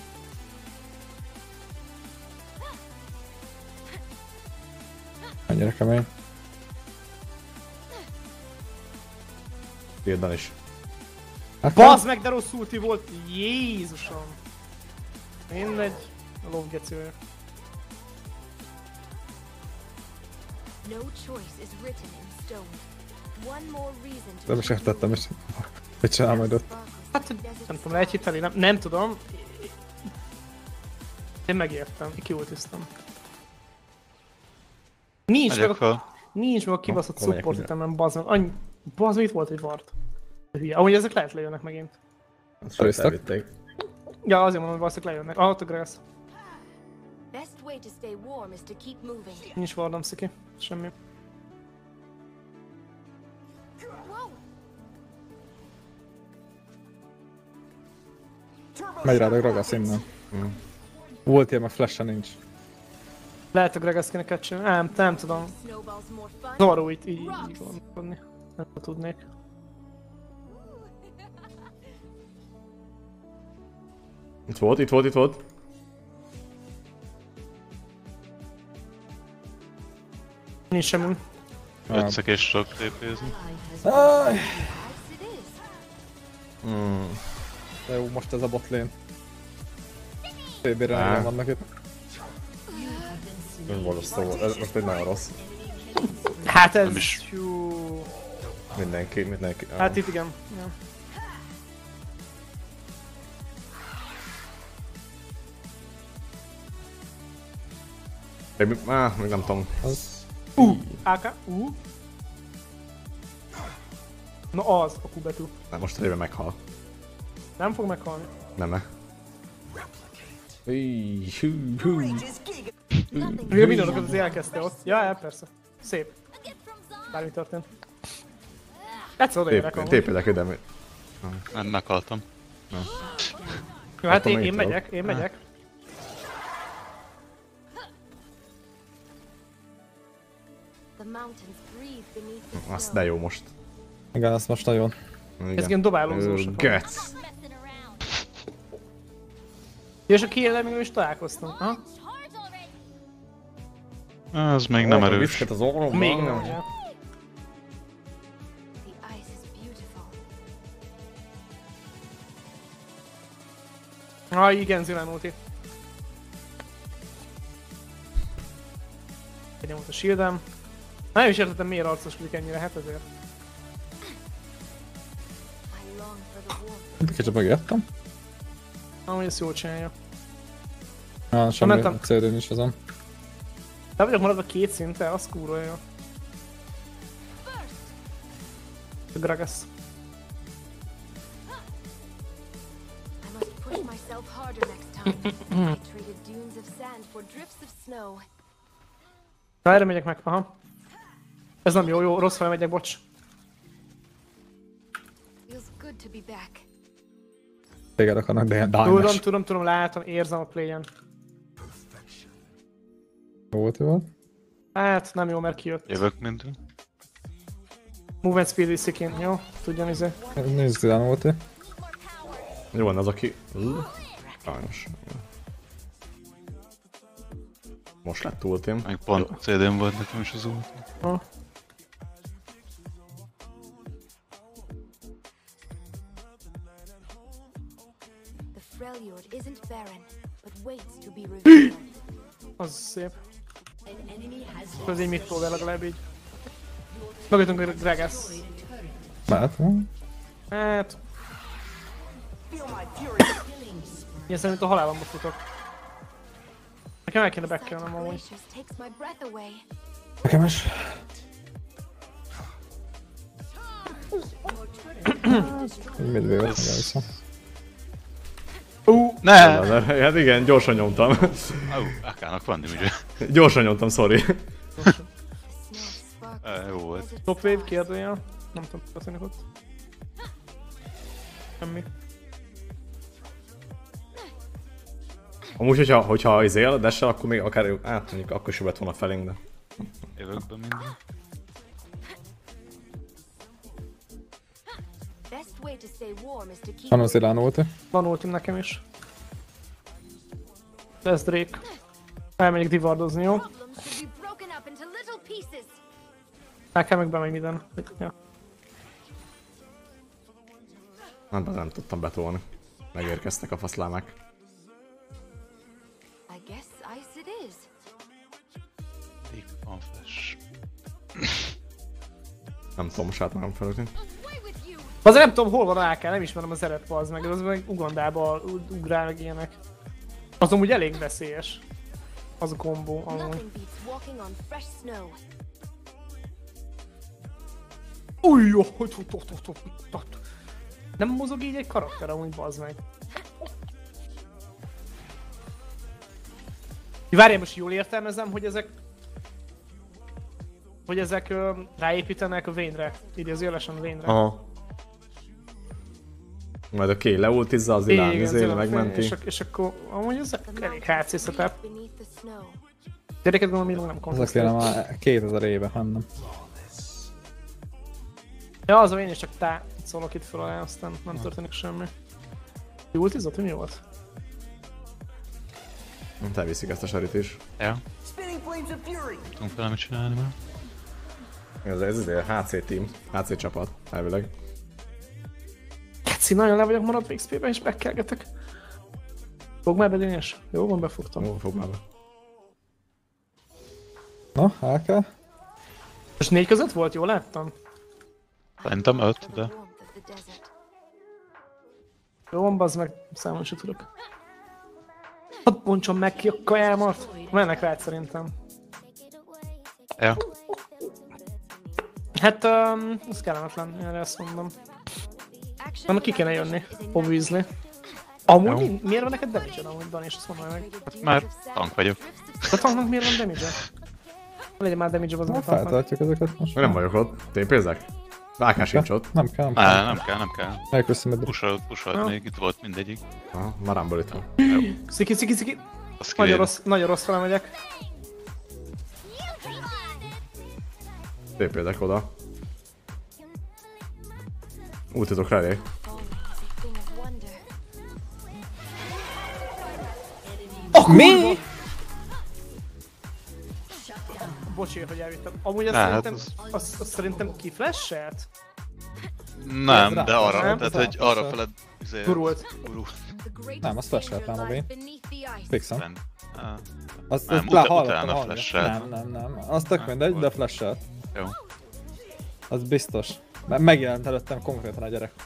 Mennyire kemény. Tildan is. Hát Bazd meg, de rossz ulti volt! Jézusom! Mindegy. A lovgecője. No choice is written in stone. One more reason to nem is értettem, és mit csinál majd ott. Hát, nem tudom, lehet hiteli, nem, nem tudom. Én megértem, én kiultiztam. Nincs meg Megyek a, fel. nincs meg a kibaszott Akkor megyek support ide. itemem, bazd meg. Annyi, bazd meg, itt volt egy ward. Hülye. Ahogy ezek lehet lejönnek megint. Ezt elvitték. Ja, azért mondom, hogy valószínűleg lejönnek. Ah, ott a Grass. Best way to stay warm is to keep moving. Nincs wardom, Sziki. Semmi. Whoa! Megy rád a Gragas innen. Volt ilyen, meg flash nincs. Lehet a Gragas kéne catch-elni. Nem, nem tudom. Snowball's more fun. Zavaró itt így, így gondolkodni. Nem tudnék. Itt volt, itt volt, itt volt. Nincs semmi. Ötszek és sok tépézni. Áj, Yes, it is. de jó, most ez a botlane. té bé-re Á. nem vannak itt. Nem borzasztó volt, ez most egy nagyon rossz. Hát ez... Nem is. Hú. Mindenki, mindenki. Hát itt igen. Ja. Még, á, még nem tudom. Az... Uh, á ká, uh. Na az, a Q betű. Nem, most réve meghal. Nem fog meghalni. Nem, ne. Íj, hú, hú. Ugye mindenokat az elkezdte ott. Ja, ja, persze. Szép. Bármi történt. Egyszer odaérek Tép- amúgy. Tépélek ide. mi- Nem, meghaltam. Jó, hát Akkor én, még én tudok. megyek, én megyek. The mountains breathe beneath the Azt snow. de jó most. Igen, azt most nagyon. Igen. Ez ilyen dobálózósak. Götz. Ja, és a kiélel még nem is találkoztam. Ha? Az még nem erős. Viszket az orromban. Még nem, ugye. The ice is beautiful. Ah, igen, Zilán ulti. Egy volt a shieldem. Nem is értettem, miért arcoskodik ennyire, hát ezért. I long for the warmth. Kicsit megértem. Amúgy ezt jól csinálja. Ah, semmi mentem. cé dé nincs azon. De vagyok maradva két szinte, az kurva jó. A Gragas. I must push myself harder next time. I traded dunes of sand for drifts of snow. Na, erre megyek meg, aha. Ez nem jó, jó, rossz fel megyek, bocs. Feels good to be back. Téged akarnak, de ilyen Tudom, Daenerys. tudom, tudom, látom, érzem a playen. Jó volt, jó volt. Hát nem jó, mert kijött. Jövök mindent. Movement speed vissziként, jó? Tudjam izé. Nézd, Zidane volt. Jó van az, aki... Sajnos. Most lett ultim. Meg pont cé dén volt nekem is az ult. Ha. The Freljord isn't barren, but waits to be revealed. Az szép. An enemy has Ez így mit próbál legalább így. Mögöttünk a Gragas. Mehet, van. Hát... Feel my fury. Ilyen szerint a halálomba futok. Nekem el kéne backkelnem amúgy. Glaciers takes my breath away. Nekem is. Midway volt, meg elviszem. Ú, Ne! Hát igen, gyorsan nyomtam. Au, Akának van damage. Gyorsan nyomtam, sorry. The snow sparkles Eh, Jó volt. as it top wave falls. kérdőjel. Nem tudom, mi történik ott. Semmi. Amúgy, hogyha, hogyha izél, dessel, akkor még akár, hát mondjuk akkor is lett volna felénk, de... Jövök be minden. Best way to stay warm is to keep Hanem Zidane volt. Van ultim nekem is. Ez Drake. Elmegyek divardozni, jó? problems should be broken up into little pieces. Nekem meg bemegy minden. Ja. Nem, nem tudtam betolni. Megérkeztek a faszlámák. I guess ice it is. Még van flash. Nem tudom, most átmegyem felülni. Away with you. Azért nem tudom hol van á ká, nem ismerem az eret, az meg, az meg Ugandába ugrál meg ilyenek. Az amúgy elég veszélyes. Az a kombó amúgy. Nothing beats walking on fresh snow. Új, jó, hogy hogy hogy hogy hogy hogy nem mozog így egy karakter amúgy, bazd meg. Várjál, most jól értelmezem, hogy ezek... Hogy ezek ö, ráépítenek a Vayne-re, idézőjelesen a Vayne-re. Aha. Majd a Kay leultizza, az Ilán Igen, izél, tényleg, megmenti. És, ak- és akkor amúgy ez The elég há cé mountains setup. sleep beneath the snow. Gyereket gondolom, még nem Ez a kontesztál. kéne már kétezer éve, hanem. Ja, az a én is csak tá szólok itt fel alá, aztán nem történik semmi. Jó ultizott, hogy mi volt? Te viszik ezt a sarit is. Ja, Spinning flames of fury. tudunk vele mit csinálni már. Ez, ez azért há cé team, há cé csapat, elvileg. Keci, nagyon le vagyok maradva iksz pé-ben és bekkelgetek. Fog már bedényes? Jó van, befogtam. Ó, fog már be. Na, á ká. Most négy között volt? Jól láttam? Szerintem öt, The de... warmth of the desert. Jó van, bazd meg, számolni se tudok. Hadd bontsam meg ki a kajámat! Mennek rád szerintem. Ja. Hát, um, ez kellemetlen, erre azt mondom. Action Nem, ki kéne without jönni, is a obviously. nightmare. Amúgy Jó. mi- miért van neked damage-ed amúgy, Dani, és azt mondom meg. Traded dunes Már of sand tank for vagyok. drifts of A tanknak miért van damage-e? Legyen már damage-e az Na, a tanknak. feltartjuk ezeket most. Nem vagyok ott, tépézzek? á ká sincs ott. Nem kell, nem Á, kell. nem kell, nem kell. Elköszönöm, hogy Pusolt, pusolt Ja. még, itt volt mindegyik. Aha, már rámból itt van. Sziki, sziki, sziki! Azt Nagyon kivéd. rossz, nagyon rossz fele megyek. Tépézzek oda. Ultitok rá elég. falling is a thing of wonder. Mi? Bocsi, hogy elvittem. Amúgy azt Ne, hát szerintem, az- azt, azt szerintem kiflasselt? Nem, rá- de arra, nem? tehát rá- hogy arra rá- feled... izé- Gurult. Gurult. The greatest Nem, az flash-elt danger rám a lies Vayne. beneath the ice. Fixem. Bent. Á, Azt, Nem, azt utána- lá, hallottam, utána hallottam. flash-elt. Nem, nem, nem. Az tök Nem, mindegy, de volt. flash-elt. Jó. Az biztos. Mert megjelent előttem konkrétan a gyerek.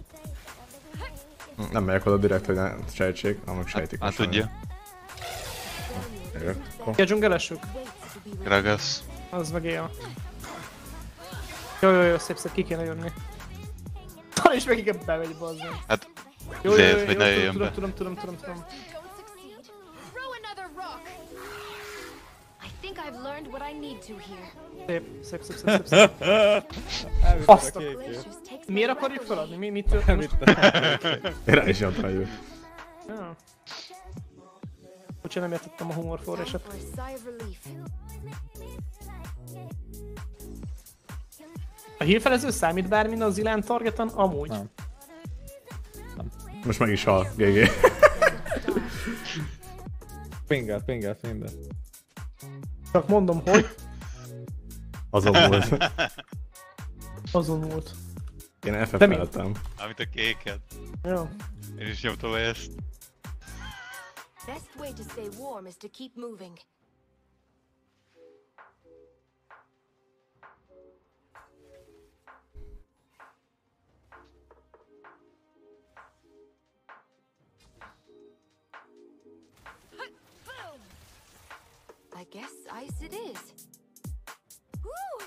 Nem megyek oda direkt, hogy ne sejtsék, amúgy sejtik. Hát most tudja. Jövök. Ki a dzsungelessük? Waits to be revealed. Gragas. Az meg él. Jó, jó, jó, szép, szép, ki kéne jönni. Talán is meg igen bemegy, bazd meg. Hát... Jó, jó, jó, Ezért, jó, hogy ne tudom, jöjjön tudom, be. tudom, tudom, tudom, tudom. Don't succeed. Throw another rock. I think I've learned what I need to here. Szép, szép, szép, szép, szép, szép. Elvittem Azt a a- kékét. Glaciers takes my Miért breath akarjuk away. feladni? Mi, mit történik? Elvittem. Én rá is nyomtam egy őt. Ja. Úgyhogy nem értettem a humor Time forrását. for a sigh of relief. A hírfelező számít bármin a Zilán targeten? Amúgy. Nem. Most meg is hal, gé gé. Pingelt, pingelt, minden. Csak mondom, hogy Azon volt. azon volt. Én ef De mi? ef-eltem. Amit a kéket. Jó. Én is nyomtam le ezt. Best way to stay warm is to keep moving. I guess ice it is. Woo!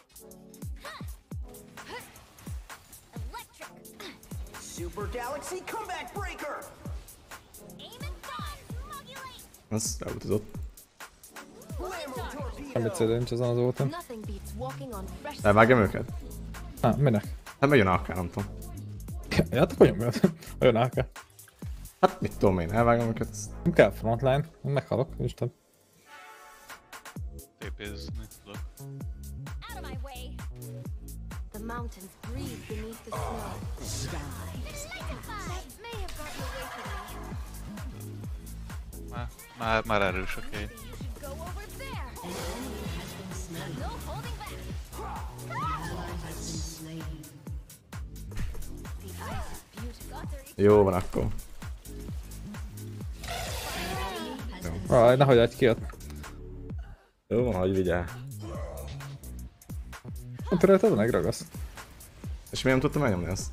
Electric. Super Galaxy Comeback Breaker! Aim and dodge. Modulate. Az elutazott. Blammo Torpedo! Semmit szépen nincs azon az úton. Nothing beats walking on fresh. Elvágjam őket? Ah, minek? Hát megjön á ká, nem tudom. Ja, hát akkor nyomjad. Olyan á ká. Hát mit tudom én, elvágom őket. Nem kell frontline. Meghalok, Isten. té pézni tudok. Out of my way. The mountains breathe beneath the snow. That may have gotten away from me. Már, már, már erős, oké. Okay. You should go over there. No holding back. The ice is beautiful. Jó van akkor. Ah, nehogy egy ki ott. Jó van, hogy vigyel. A törölted, megragasz. És miért nem tudtam elnyomni azt?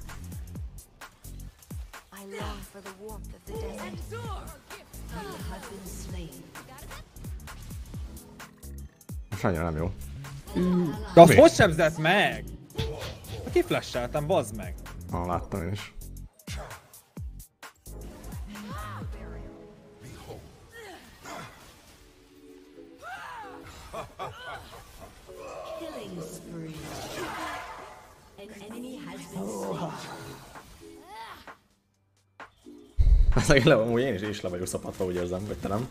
I long for the warmth of the desert. Most annyira nem jó. De azt Mi? hogy sebzett meg? Kiflasheltem, bazd meg. Ah, láttam én is. Killing spree. An enemy has been slain. Hát le, amúgy én is, én is le vagyok szapatva, úgy érzem, vagy te nem?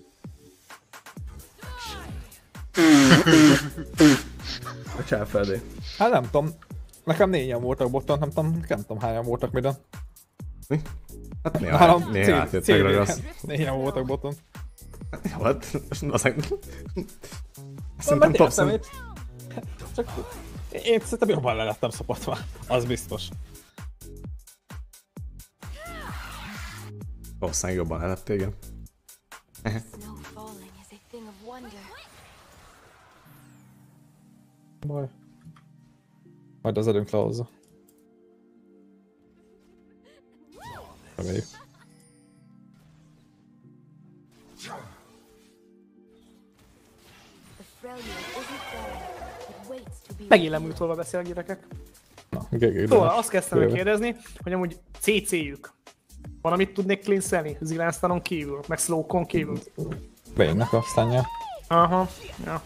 A elfeledé. Hát nem tudom. Nekem négyen voltak boton, nem tudom, nem tudom hányan voltak midden. Mi? Hát néha, néha átjöttek ragasz. Négyen voltak boton. Jó, hát azért... Szerintem Szerintem top szem... Csak én szerintem jobban le lettem szopatva. Az biztos. Valószínűleg jobban le lettél, igen. Snow falling is a thing of wonder. Baj. Majd az erőnk lehozza. Reméljük. The Freljord isn't falling. It waits to be. Megint lemúltolva beszél gyerekek. Na, gegé, Szóval azt kezdtem el kérdezni, hogy amúgy cé cé-jük. Van, amit tudnék cleanselni? Zilánsztanon kívül, meg Slowkon kívül. Bane-nek a stanja. Aha, ja.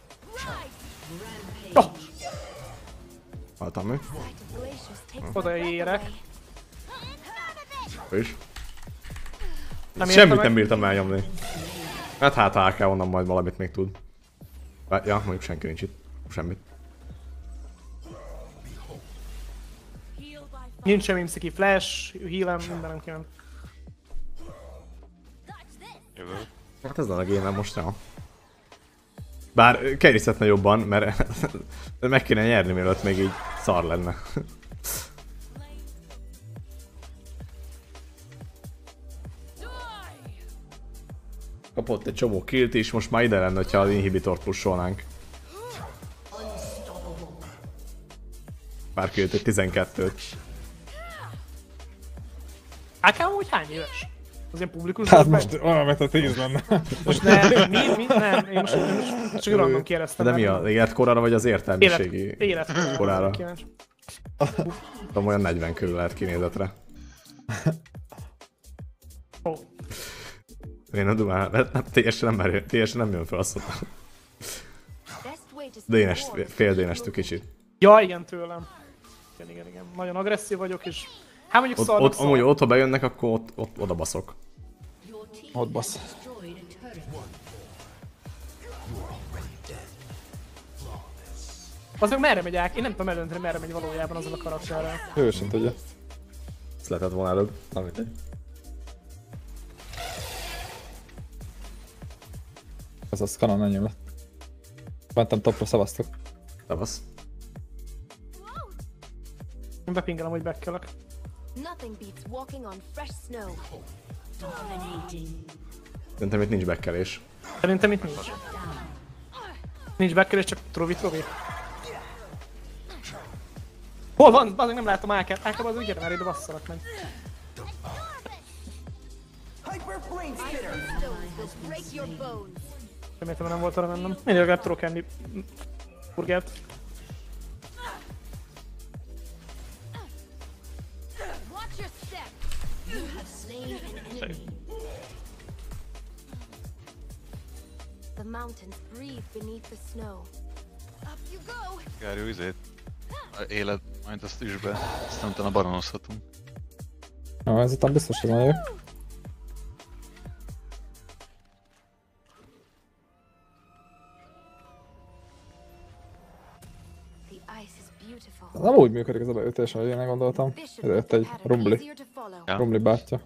Oh, Haltam mi? odaérek. Ő is. Nem Semmit értem nem meg. bírtam elnyomni. Hát hát á ká onnan majd valamit még tud. Bár, ja, mondjuk senki nincs itt. Semmit. Nincs semmi Msziki flash, healem, mindenem kiment. Jövő. Hát ez a game most, ja. Bár kerítszetne jobban, mert meg kéne nyerni, mielőtt még így szar lenne. Kapott egy csomó killt is, most már ide lenne, ha az inhibitort pusolnánk. Pár killt, egy tizenkettőt. á ká amúgy hány éves? Az ilyen publikus Hát volt meg? most olyan, mert a tíz lenne. Most nem, mi, mi, nem, én most, most csak random kérdeztem. De mi az életkorára vagy az értelmiségi Élet, életkorára? korára? Kíváncsi. Tudom, olyan negyven körül lehet kinézetre. Ó, Én a dumál, hát teljesen nem merő, teljesen nem jön fel azt mondta. Dénes, fél dénestő kicsit. ja, igen, tőlem. Igen, igen, igen. Nagyon agresszív vagyok, és... Hát mondjuk Ott, szarnak ott, amúgy ott, ha bejönnek, akkor ott, ott oda baszok. Your team Ott has basz. destroyed a turret. Az meg merre megy át? Én nem tudom eldönteni, merre megy valójában azzal a karakterrel. Ő sem tudja. Ezt lehetett volna előbb. Na mindegy. Ez az kanon enyém lett. Mentem topra, szavaztok. Tavasz. Én bepingelem, hogy bekkelek. Nothing beats walking on fresh snow. Dominating. Szerintem itt nincs bekkelés. Szerintem itt nincs. Nincs bekkelés, csak trovi trovi. Hol van? Bazeg nem látom Ákát. Ákát az ügyere, mert ide basszanak meg. Hyper Brain Spitter! Stones will break your bones. Reméltem, nem volt arra mennem. Mindig legalább tudok enni burgert. Watch your step. You have slain an enemy. The mountains breathe beneath the snow. Up you go. Gárjó izét. A élet, majd azt is be. Aztán utána baronozhatunk. Na, ez után biztos, hogy nagyon jó. The ice is beautiful. Nem úgy működik ez a beütés, ahogy én gondoltam. Előtt egy rumbli. Easier to follow. Ja. Rumbli bátyja.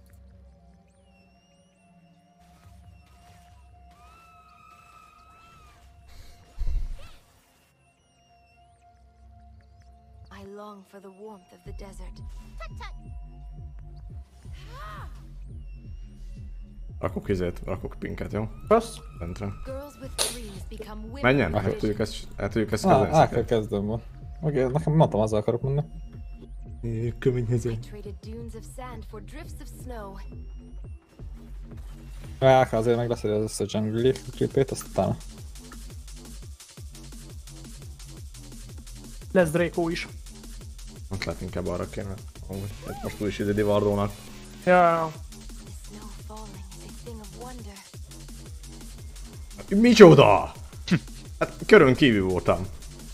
I long for the warmth of the desert. Rakok izét, rakok pinket, jó? Kösz. Bentre. Girls with dreams become women. Menjen? with El tudjuk vision. ezt, el tudjuk ezt Á, kezdeni. á, kell kezdem van. Oké, nekem mondtam, azzal akarok menni. Kömény hező. I traded dunes of sand for drifts of snow. Á, kell azért meg lesz, hogy az összes jungle klipét, azt utána. Lesz Draco is. Ott lehet inkább arra kéne. Amúgy, hát most úgy is ide divardónak. Ja, ja, ja. The snow falling is a thing of wonder. Micsoda? Hát körön kívül voltam.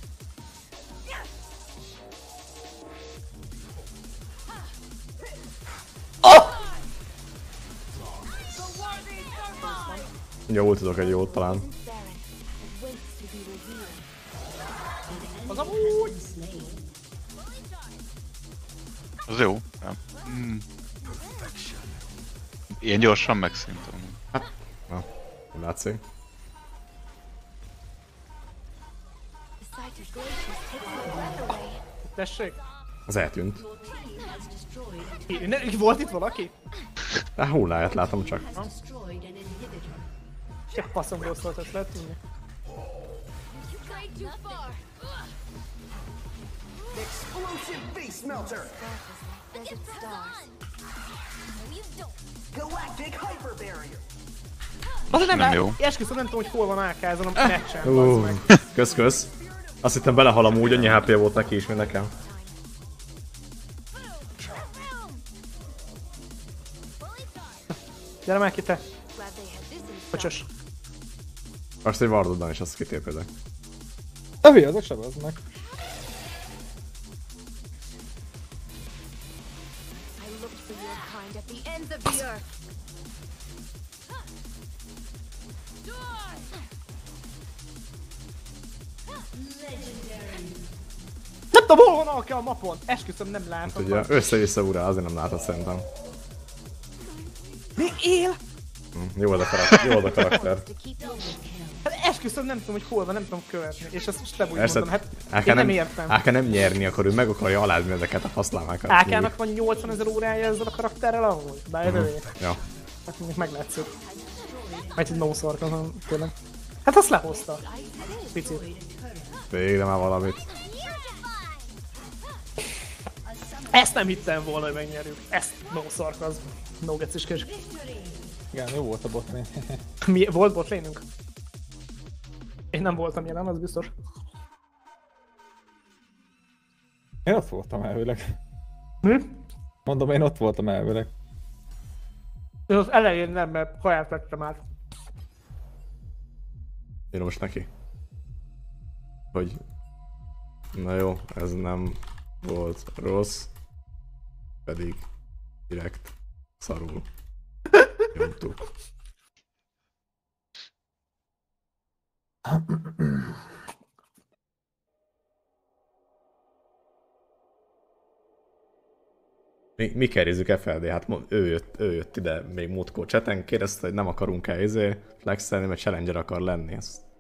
Jó, úgy tudok egy jót talán. Isn't barren, but waits to be revealed. Az amúgy. Az jó. Nem. Mm. Ilyen gyorsan megszintem. Na, nem látszik. The sight of glaciers takes my breath away. Tessék. Az eltűnt. Ki- Ne, volt itt valaki? De hulláját látom csak. Destroyed an inhibitor. Ja, faszom rossz volt, ezt lehet tudni. You played too far. Explosive Face Melter! Sparkles like desert stars. No, you don't. Galactic Hyper Barrier! Az nem, Nem nem jó. esküszöm, nem tudom, hogy hol van á ká ezen a meccsen. Ú, bazd meg. kösz kösz. Azt hittem belehal amúgy, annyi há pé volt neki is, mint nekem. Gyere már ki te. Glad they had this in stock. Bocsos. Azt egy vardodban is azt kitépedek. De mi, azok sebeznek. I looked for your kind at the ends of the earth. Nem tudom, hol van á ká a mapon. Esküszöm, nem látom. Ugye össze-vissza urál, azért nem látod szerintem. Még él? Hm, jó az a karakter. Jó az a karakter. To keep moving. Hát esküszöm, nem tudom, hogy hol van, nem tudom követni. És ezt most nem úgy Persze, mondom, hát á ká én nem nem, értem. á ká nem nyerni akar, ő meg akarja alázni ezeket a faszlámákat. á ká-nak van nyolcvanezer órája ezzel a karakterrel ahol? By the way. Ja. Hát mondjuk meglátszik. Majd egy no szarkazom, tényleg. Hát azt lehozta. Picit. Végre már valamit. Ezt nem hittem volna, hogy megnyerjük. Ezt no szarkaz. No geciskes. Igen, jó volt a botlane. Mi, volt botlénünk? Én nem voltam jelen, az biztos. Én ott voltam elvileg. Hm? Mondom, én ott voltam elvileg. És az elején nem, mert kaját vettem át. Én most neki. Hogy... Na jó, ez nem volt rossz. Pedig direkt szarul. Nyomtuk. Mi, mi kerrizzük ef el dé? Hát mo- ő jött, ő jött ide még múltkor cseten, kérdezte, hogy nem akarunk-e izé flexelni, mert challenger akar lenni. Ezt